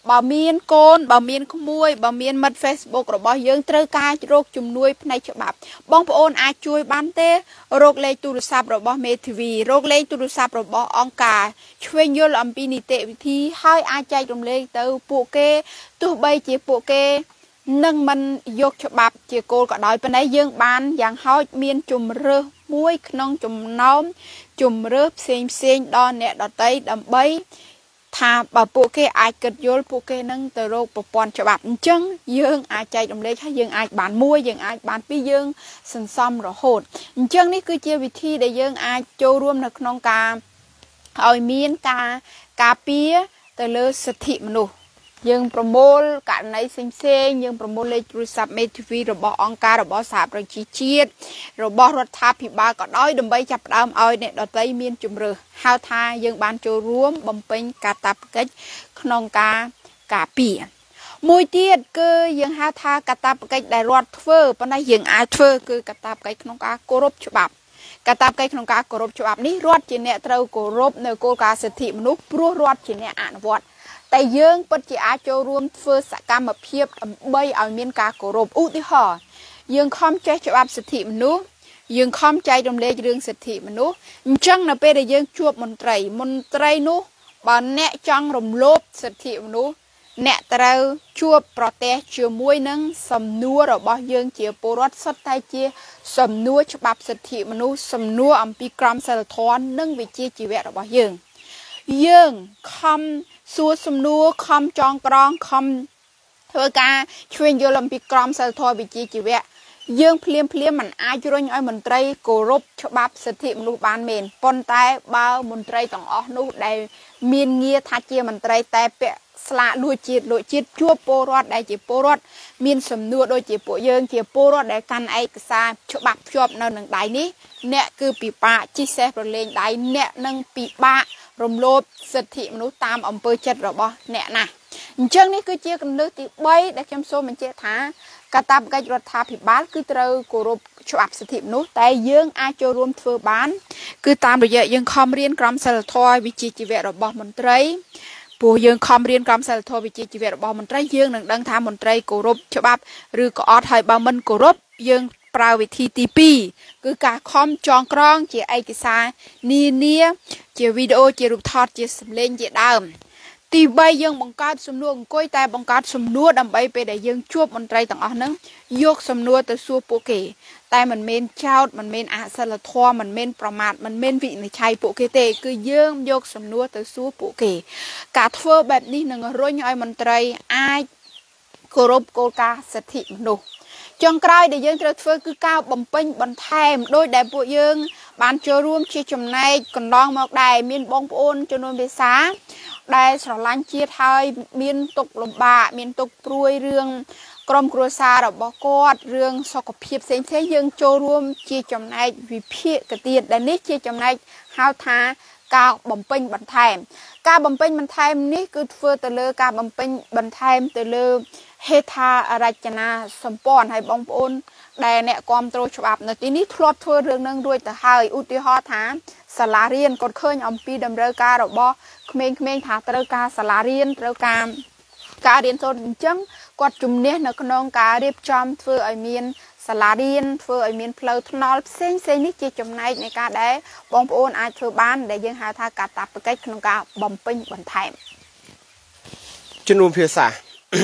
บ่มีนโกนบ่มีนขโมยบ่มีนมัด Facebook របស់យើងត្រូវការរកជំនួយផ្នែកច្បាប់បងប្អូនអាចជួយបានទេរកលេខទូរស័ព្ទរបស់មេធាវីរកលេខទូរស័ព្ទរបស់អង្គការឆ្វេងយល់អំពីនីតិវិធីហើយអាចចែករំលែកទៅពួកគេទោះបីជាពួកគេនឹងមិនយកច្បាប់ជាគោលក៏ដោយប៉ុន្តែយើងបានយ៉ាងហោចមានជំរើសមួយក្នុងចំណោមជំរើសផ្សេងដល់អ្នកដទៃដើម្បីថាបើពួកគេអាចគិតយល់ពួកគេនឹងទៅរកប្រព័ន្ធច្បាប់អញ្ចឹងយើងអាចចែករំលែកហើយយើងអាចបានមួយយើងអាចបានពីរយើងសន្សំរហូតអញ្ចឹងនេះគឺជាវិធីដែលយើងអាចចូលរួមនៅក្នុងការឲ្យមានការការពារទៅលើសិទ្ធិមនុស្សយើងប្រមូលករណីផ្សេងយើងប្រមូលលេខទូរស័ព្ទមេធាវីរបស់អង្គការរបស់សហប្រជាជាតិរបស់រដ្ឋាភិបាលក៏ដោយដើម្បីចាប់ផ្ដើមឲ្យអ្នកដទៃមានជំរឿហៅថាយើងបានចូលរួមបំពេញកាតព្វកិច្ចក្នុងការការពារមួយទៀតគឺយើងហៅថាកាតព្វកិច្ចដែលរដ្ឋធ្វើប៉ុន្តែយើងអាចធ្វើគឺកាតព្វកិច្ចក្នុងការគោរពច្បាប់កាតព្វកិច្ចក្នុងការគោរពច្បាប់នេះរដ្ឋជាអ្នកត្រូវគោរពនៅគោលការណ៍សិទ្ធិមនុស្សព្រោះរដ្ឋជាអ្នកអនុវត្តតែយើងពិតជាអាចចូលរួមធ្វើសកម្មភាពដើម្បីឲ្យមានការគោរពឧទាហរណ៍យើងខំចេះច្បាប់សិទ្ធិមនុស្សយើងខំចែករំលែករឿងសិទ្ធិមនុស្សអញ្ចឹងនៅពេលដែលយើងជួបមន្ត្រីនោះបើអ្នកចង់រំលោភសិទ្ធិមនុស្សអ្នកត្រូវជួបប្រទះជាមួយនឹងសំណួររបស់យើងជាពលរដ្ឋសុទ្ធតែជាសំណួរច្បាប់សិទ្ធិមនុស្សសំណួរអំពីក្រមសីលធម៌និងវិជ្ជាជីវៈរបស់យើងខំសួរសំណួរខំចងក្រងខំធ្វើការឆ្វេងយល់អំពីក្រមសីលធម៌វិជ្ជាជីវៈយើងភ្លាមមិនអាចរុញឲ្យមន្ត្រីគោរពច្បាប់សិទ្ធិមនុស្សបានមែនប៉ុន្តែបើមន្ត្រីទាំងអស់នោះដែលមានងារថាជាមន្ត្រីតែពាក់ស្លាកលួចជាតិជួបពលរដ្ឋដែលជាពលរដ្ឋមានសំណួរដូចជាពួកយើងជាពលរដ្ឋដែលកាន់ឯកសារច្បាប់ភ្ជាប់នៅនឹងដៃនេះអ្នកគឺពិបាកជីសេះប្រឡែងដៃអ្នកនឹងពិបាករំលោភសិទ្ធិមនុស្សតាមអំពើចិត្តរបស់អ្នកណាអញ្ចឹងនេះគឺជាគន្លឹះទី3ដែលខ្ញុំសូមបញ្ជាក់ថាកាតព្វកិច្ចរដ្ឋាភិបាលគឺត្រូវគោរពច្បាប់សិទ្ធិមនុស្សតែយើងអាចចូលរួមធ្វើបានគឺតាមរយៈយើងខំរៀនក្រមសីលធម៌វិជ្ជាជីវៈរបស់មន្ត្រីព្រោះយើងខំរៀនក្រមសីលធម៌វិជ្ជាជីវៈរបស់មន្ត្រីយើងនឹងដឹងថាមន្ត្រីគោរពច្បាប់ឬក៏អត់ហើយបើមិនគោរពយើងប្រើវិធីទី2គឺការខំចងក្រងជាឯកសារនានាជាវីដេអូជារូបថតជាសម្លេងជាដើមទី3យើងបង្កើតសំណួរអង្គុយតែបង្កើតសំណួរដើម្បីពេលដែលយើងជួបមន្ត្រីទាំងអស់ហ្នឹងយកសំណួរទៅសួរពួកគេតែមិនមែនចោទមិនមែនអសិលធម៌មិនមែនប្រមាថមិនមែនវិនិច្ឆ័យពួកគេទេគឺយើងយកសំណួរទៅសួរពួកគេការធ្វើបែបនេះនឹងរុញឲ្យមន្ត្រីអាចគោរពគោលការណ៍សិទ្ធិមនុស្សចុងក្រោយដែលយើងត្រូវធ្វើគឺការបំពេញបន្ថែមដោយដែលពួកយើងបានចូលរួមជាចំណែកកន្លងមកដែរមានបងប្អូនចំនួនភាសាដែលស្រឡាញ់ជាតិហើយមានទុកលំបាកមានទុកព្រួយរឿងក្រុមគ្រួសាររបស់គាត់រឿងសុខភាពផ្សេងយើងចូលរួមជាចំណែកវិភាគទៀតដែលនេះជាចំណែកហៅថាការបំពេញបន្ថែមការបំពេញបន្ថែមនេះគឺធ្វើទៅលើការបំពេញបន្ថែមទៅលើហេដ្ឋារចនាសម្ព័ន្ធហើយបងប្អូនដែលអ្នកគ្រប់គ្រងច្បាប់នៅទីនេះធ្លាប់ធ្វើរឿងនឹងរួចទៅហើយឧទាហរណ៍ថាសាលារៀនគាត់ឃើញអំពីតម្រូវការរបស់ក្មេងៗថាត្រូវការសាលារៀនត្រូវការរៀនសូត្រអញ្ចឹងគាត់ជំនះនៅក្នុងការរៀបចំធ្វើឲ្យមានសាលារៀនធ្វើឲ្យមានផ្លូវថ្នល់ផ្សេងនេះជាចំណែកនៃការដែលបងប្អូនអាចធ្វើបានដែលយើងហៅថាកាតព្វកិច្ចក្នុងការបំពេញបន្ថែមជំនុំភាសា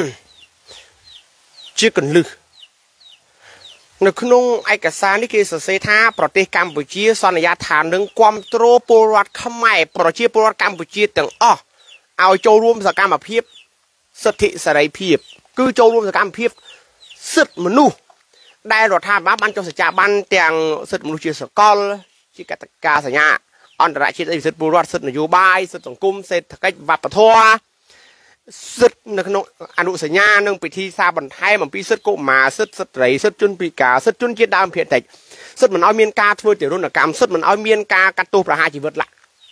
ជាកន្លឹះនៅក្នុងឯកសារនេះគេសរសេរថាប្រទេសកម្ពុជាសន្យាថានឹងគ្រប់គ្រងពលរដ្ឋខ្មែរប្រជាពលរដ្ឋកម្ពុជាទាំងអស់ឲ្យចូលរួមសកម្មភាពសិទ្ធិសេរីភាពគឺចូលរួមសកម្មភាពសិទ្ធិមនុស្សដែលរដ្ឋាភិបាលបានចុះសច្ចាប័នទាំងសិទ្ធិមនុស្សជាសកលជាកតិកាសញ្ញាអន្តរជាតិសិទ្ធិពលរដ្ឋសិទ្ធិនយោបាយសិទ្ធិសង្គមសេដ្ឋកិច្ចវប្បធម៌សិទ្ធិនៅក្នុងអនុសញ្ញានិងពិធីសារបន្ថែមអំពីសិទ្ធិកុមារសិទ្ធិស្ត្រីសិទ្ធិជនពិការសិទ្ធិជនជាតិដើមភាគតិចសិទ្ធិមិនឲ្យមានការធ្វើទារុណកម្មសិទ្ធិមិនឲ្យមានការកាត់ទោសប្រហារជីវិតឡើយ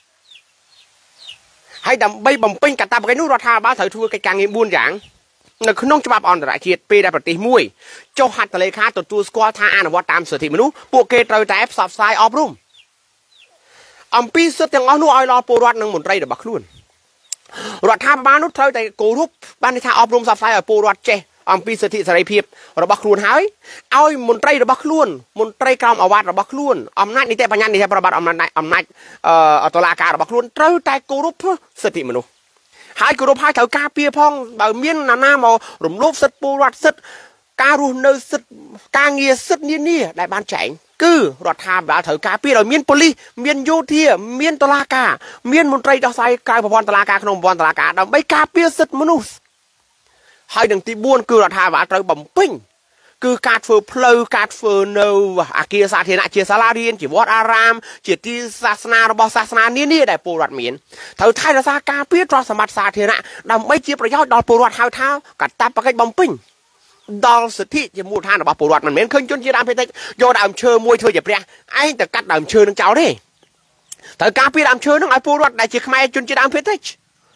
ហើយដើម្បីបំពេញកាតព្វកិច្ចនោះរដ្ឋាភិបាលត្រូវធ្វើកិច្ចការងារ4យ៉ាងនៅក្នុងច្បាប់អន្តរជាតិពេលដែលប្រទេសមួយចុះហត្ថលេខាទទួលស្គាល់ថាអនុវត្តតាមសិទ្ធិមនុស្សពួកគេត្រូវតែផ្សព្វផ្សាយអប់រំអំពីសិទ្ធិទាំងអស់នោះឲ្យដល់ពលរដ្ឋនិងមន្ត្រីរបស់ខ្លួនរដ្ឋាភិបាលនោះត្រូវតែគោរពបានថាអប់រំផ្សព្វផ្សាយឲ្យពលរដ្ឋចេះអំពីសិទ្ធិសេរីភាពរបស់ខ្លួនហើយឲ្យមន្ត្រីរបស់ខ្លួនមន្ត្រីក្រមអាវ៉ាត់របស់ខ្លួនអំណាចនីតិបញ្ញត្តិនីតិប្រតិបត្តិអំណាចតុលាការរបស់ខ្លួនត្រូវតែគោរពសិទ្ធិមនុស្សហើយគោរពហើយត្រូវការពារផងបើមានណាមករំលោភសិទ្ធិពលរដ្ឋសិទ្ធិការរស់នៅសិទ្ធិការងារសិទ្ធិនានាដែលបានចែងគឺរដ្ឋាភិបាលត្រូវការពារឲ្យមានប៉ូលីសមានយោធាមានតុលាការមានមន្ត្រីដោះស្រាយក្រៅប្រព័ន្ធតុលាការក្នុងប្រព័ន្ធតុលាការដើម្បីការពារសិទ្ធិមនុស្សហើយនឹងទី4គឺរដ្ឋាភិបាលត្រូវបំពេញគឺការធ្វើផ្លូវការធ្វើនៅអគារសាធារណៈជាសាលារៀនជាវត្តអារាមជាទីសាសនារបស់សាសនានានាដែលពលរដ្ឋមានត្រូវថែរក្សាការពារទ្រព្យសម្បត្តិសាធារណៈដើម្បីជាប្រយោជន៍ដល់ពលរដ្ឋហៅថាកាតព្វកិច្ចបំពេញដល់សិទ្ធិជាមូលដ្ឋានរបស់ពលរដ្ឋមិនមែនឃើញជនជាតិដើមភាគតិចយកដើមឈើមួយធ្វើជាព្រះឯងទៅកាត់ដើមឈើនឹងចោលទេត្រូវការពារដើមឈើនឹងឲ្យពលរដ្ឋដែលជាខ្មែរជនជាតិដើមភាគតិច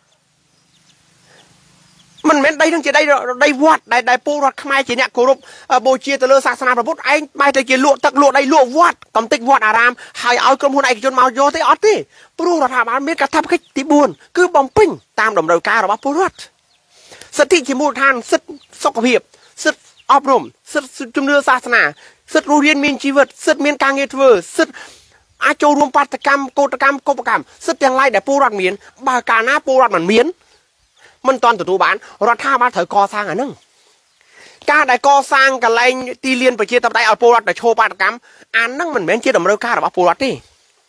មិនមែនដីនឹងជាដីវត្តដែលពលរដ្ឋខ្មែរជាអ្នកគោរពបូជាទៅលើសាសនាព្រះពុទ្ធឯងបែរទៅជាលក់ទឹកលក់ដីលក់វត្តកំតិចវត្តអារាមហើយឲ្យក្រុមហ៊ុនឯកជនមកយកទេអត់ទេព្រោះរដ្ឋាភិបាលមានកាតព្វកិច្ចទី4គឺបំពេញតាមតម្រូវការរបស់ពលរដ្ឋសិទ្ធិជាមូលដ្ឋានសិទ្ធិសុខភាពសិទ្ធិអប់រំសិទ្ធិជំនឿសាសនាសិទ្ធិរស់រានមានជីវិតសិទ្ធិមានការងារធ្វើសិទ្ធិអាចចូលរួមបាតកម្មកោតកម្មកុបកម្មសិទ្ធិទាំងឡាយដែលពលរដ្ឋមានបើកាលណាពលរដ្ឋមិនទាន់ទទួលបានរដ្ឋាភិបាលត្រូវកសាងអាហ្នឹងការដែលកសាងកន្លែងទីលានប្រជាធិបតេយ្យឲ្យពលរដ្ឋទៅឈរបាតកម្មអាហ្នឹងមិនមែនជាតម្រូវការរបស់ពលរដ្ឋទេ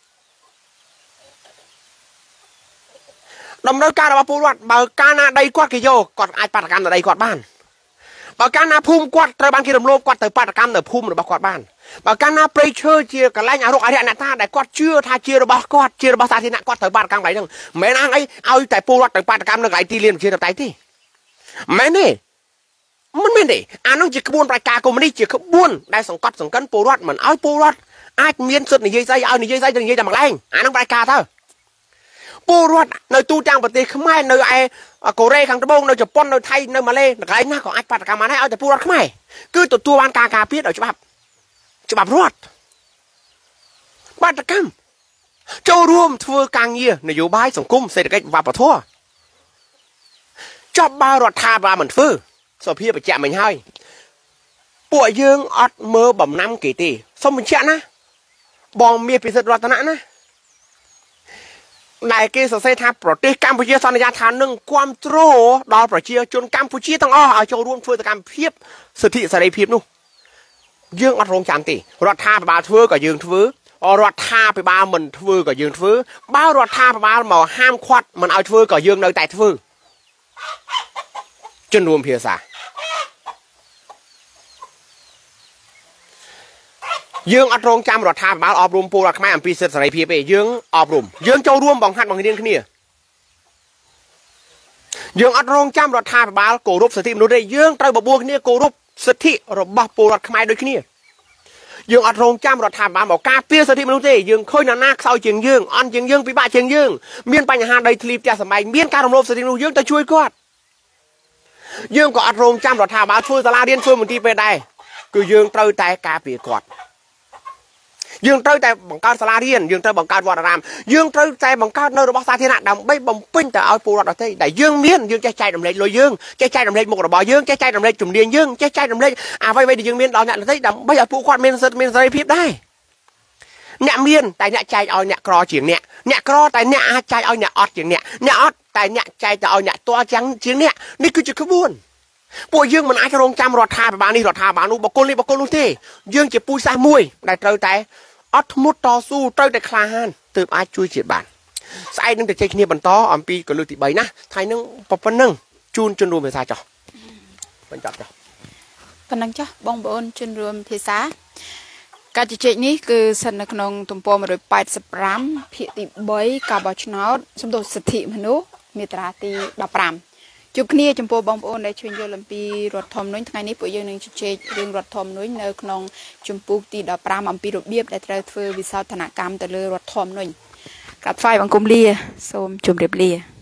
តម្រូវការរបស់ពលរដ្ឋបើកាលណាដីគាត់គេយកគាត់អាចបាតកម្មនៅដីគាត់បានបើកាលណាភូមិគាត់ត្រូវបានគេរំលោភគាត់ទៅបាតកម្មនៅភូមិរបស់គាត់បានបើកាលណាព្រៃឈើជាកន្លែងអរុកអរិយអ្នកតាដែលគាត់ជឿថាជារបស់គាត់ជារបស់សាធារណៈគាត់ត្រូវបាតកម្មកន្លែងហ្នឹងមិនមែនអីឲ្យតែពលរដ្ឋទៅបាតកម្មនៅកន្លែងទីលានប្រជាធិបតេយ្យទេមិនមែនទេមិនមែនទេអានោះជាក្បួនប្រតិការកុម្មុយនីសជាក្បួនដែលសង្កត់សង្កិនពលរដ្ឋមិនឲ្យពលរដ្ឋអាចមានសិទ្ធិនិយាយស្អីឲ្យនិយាយស្អីទៅនិយាយតែម្លែងអានោះប្រតិការទៅពលរដ្ឋនៅទូទាំងប្រទេសខ្មែរនៅឯកូរ៉េខាងត្បូងនៅជប៉ុននៅថៃនៅម៉ាឡេកន្លែងណាក៏អាចបាតកម្មបានដែរឲ្យតែពលរដ្ឋខ្មែរគឺទទួលបានការការពារដោយច្បាប់រដ្ឋបាតកម្មចូលរួមធ្វើការងារនយោបាយសង្គមសេដ្ឋកិច្ចវប្បធម៌ចប់បើរដ្ឋាភិបាលមិនធ្វើសុភាបញ្ជាក់មិញហើយពួកយើងអត់មើលបំណាំគេទេសូមបញ្ជាក់ណាបងមាសពិសិដ្ឋរតនៈណាដែលគេសរសេរថាប្រទេសកម្ពុជាសន្យាថានឹងគាំទ្រដល់ប្រជាជនកម្ពុជាទាំងអស់ឲ្យចូលរួមធ្វើសកម្មភាពសិទ្ធិសេរីភាពនោះយើងអត់រងចាំទេរដ្ឋាភិបាលធ្វើក៏យើងធ្វើរដ្ឋាភិបាលមិនធ្វើក៏យើងធ្វើបើរដ្ឋាភិបាលមកហាមឃាត់មិនឲ្យធ្វើក៏យើងនៅតែធ្វើជនរួមភាសាយើងអត់រងចាំរដ្ឋាភិបាលអប់រំពលរដ្ឋខ្មែរអំពីសិទ្ធិសេរីភាពទេយើងអប់រំយើងចូលរួមបង្ហាត់បង្រៀនគ្នាយើងអត់រងចាំរដ្ឋាភិបាលគោរពសិទ្ធិមនុស្សទេយើងត្រូវបបួលគ្នាគោរពសិទ្ធិរបស់ពលរដ្ឋខ្មែរដូចគ្នាយើងអត់រងចាំរដ្ឋាភិបាលមកការពារសិទ្ធិមនុស្សទេយើងឃើញអ្នកណាខ្សោយជាងយើងអន់ជាងយើងពិបាកជាងយើងមានបញ្ហាដីធ្លីផ្ទះសម្បែងមានការរំលោភសិទ្ធិមនុស្សយើងទៅជួយគាត់យើងក៏អត់រងចាំរដ្ឋាភិបាលធ្វើសាលារៀនធ្វើមន្ទីរពេទ្យដែរគឺយើងត្រូវតែការពារគាត់យើងត្រូវតែបង្កើតសាលារៀនយើងត្រូវបង្កើតវត្តអារាមយើងត្រូវតែបង្កើតនៅរបស់សាធារណៈដើម្បីបំពេញទៅឲ្យពលរដ្ឋដទៃដែលយើងមានយើងចេះចែករំលែកលុយយើងចេះចែករំលែកមុខរបរយើងចេះចែករំលែកជំនាញយើងចេះចែករំលែកអ្វីៗដែលយើងមានដល់អ្នកដទៃដើម្បីឲ្យពួកគាត់មានសិទ្ធិមានសេរីភាពដែរអ្នកមានតែអ្នកចែកឲ្យអ្នកក្រជាងអ្នកក្រតែអ្នកអាចចែកឲ្យអ្នកអត់ជាងអ្នកអត់តែអ្នកចែកទៅឲ្យអ្នកទាល់ជាងអ្នកនេះគឺជាក្បួនពួកយើងមិនអាចរងចាំរដ្ឋាភិបាលនេះរដ្ឋាភិបាលនោះបកគលនេះបកគលនោះទេយើងជាពូជសាសន៍មួយដែលត្រូវតែអត់ធ្មត់តស៊ូត្រូវតែក្លាហានទើបអាចជួយជាតិបានស្អែកនឹងទៅជ័យគ្នាបន្តអំពីកលឹះទី3ណាថ្ងៃនឹងប៉ុណ្ណឹងជូនជនរួមភាសាចុះបញ្ចប់ចុះប៉ុណ្ណឹងចុះបងប្អូនជនរួមភាសាការជជែកនេះគឺស្ថិតនៅក្នុងទំព័រ185ភាគទី3ការបោះឆ្នោតសំដៅសិទ្ធិមនុស្សមាត្រាទី15ជួបគ្នាចំពោះបងប្អូនដែលជួយយល់អំពីរដ្ឋធម្មនុញ្ញថ្ងៃនេះពួកយើងនឹងជជែករឿងរដ្ឋធម្មនុញ្ញនៅក្នុងជំពូកទី15អំពីរបៀបដែលត្រូវធ្វើវិសោធនកម្មទៅលើរដ្ឋធម្មនុញ្ញក្រាបថ្វាយបង្គំលាសូមជម្រាបលា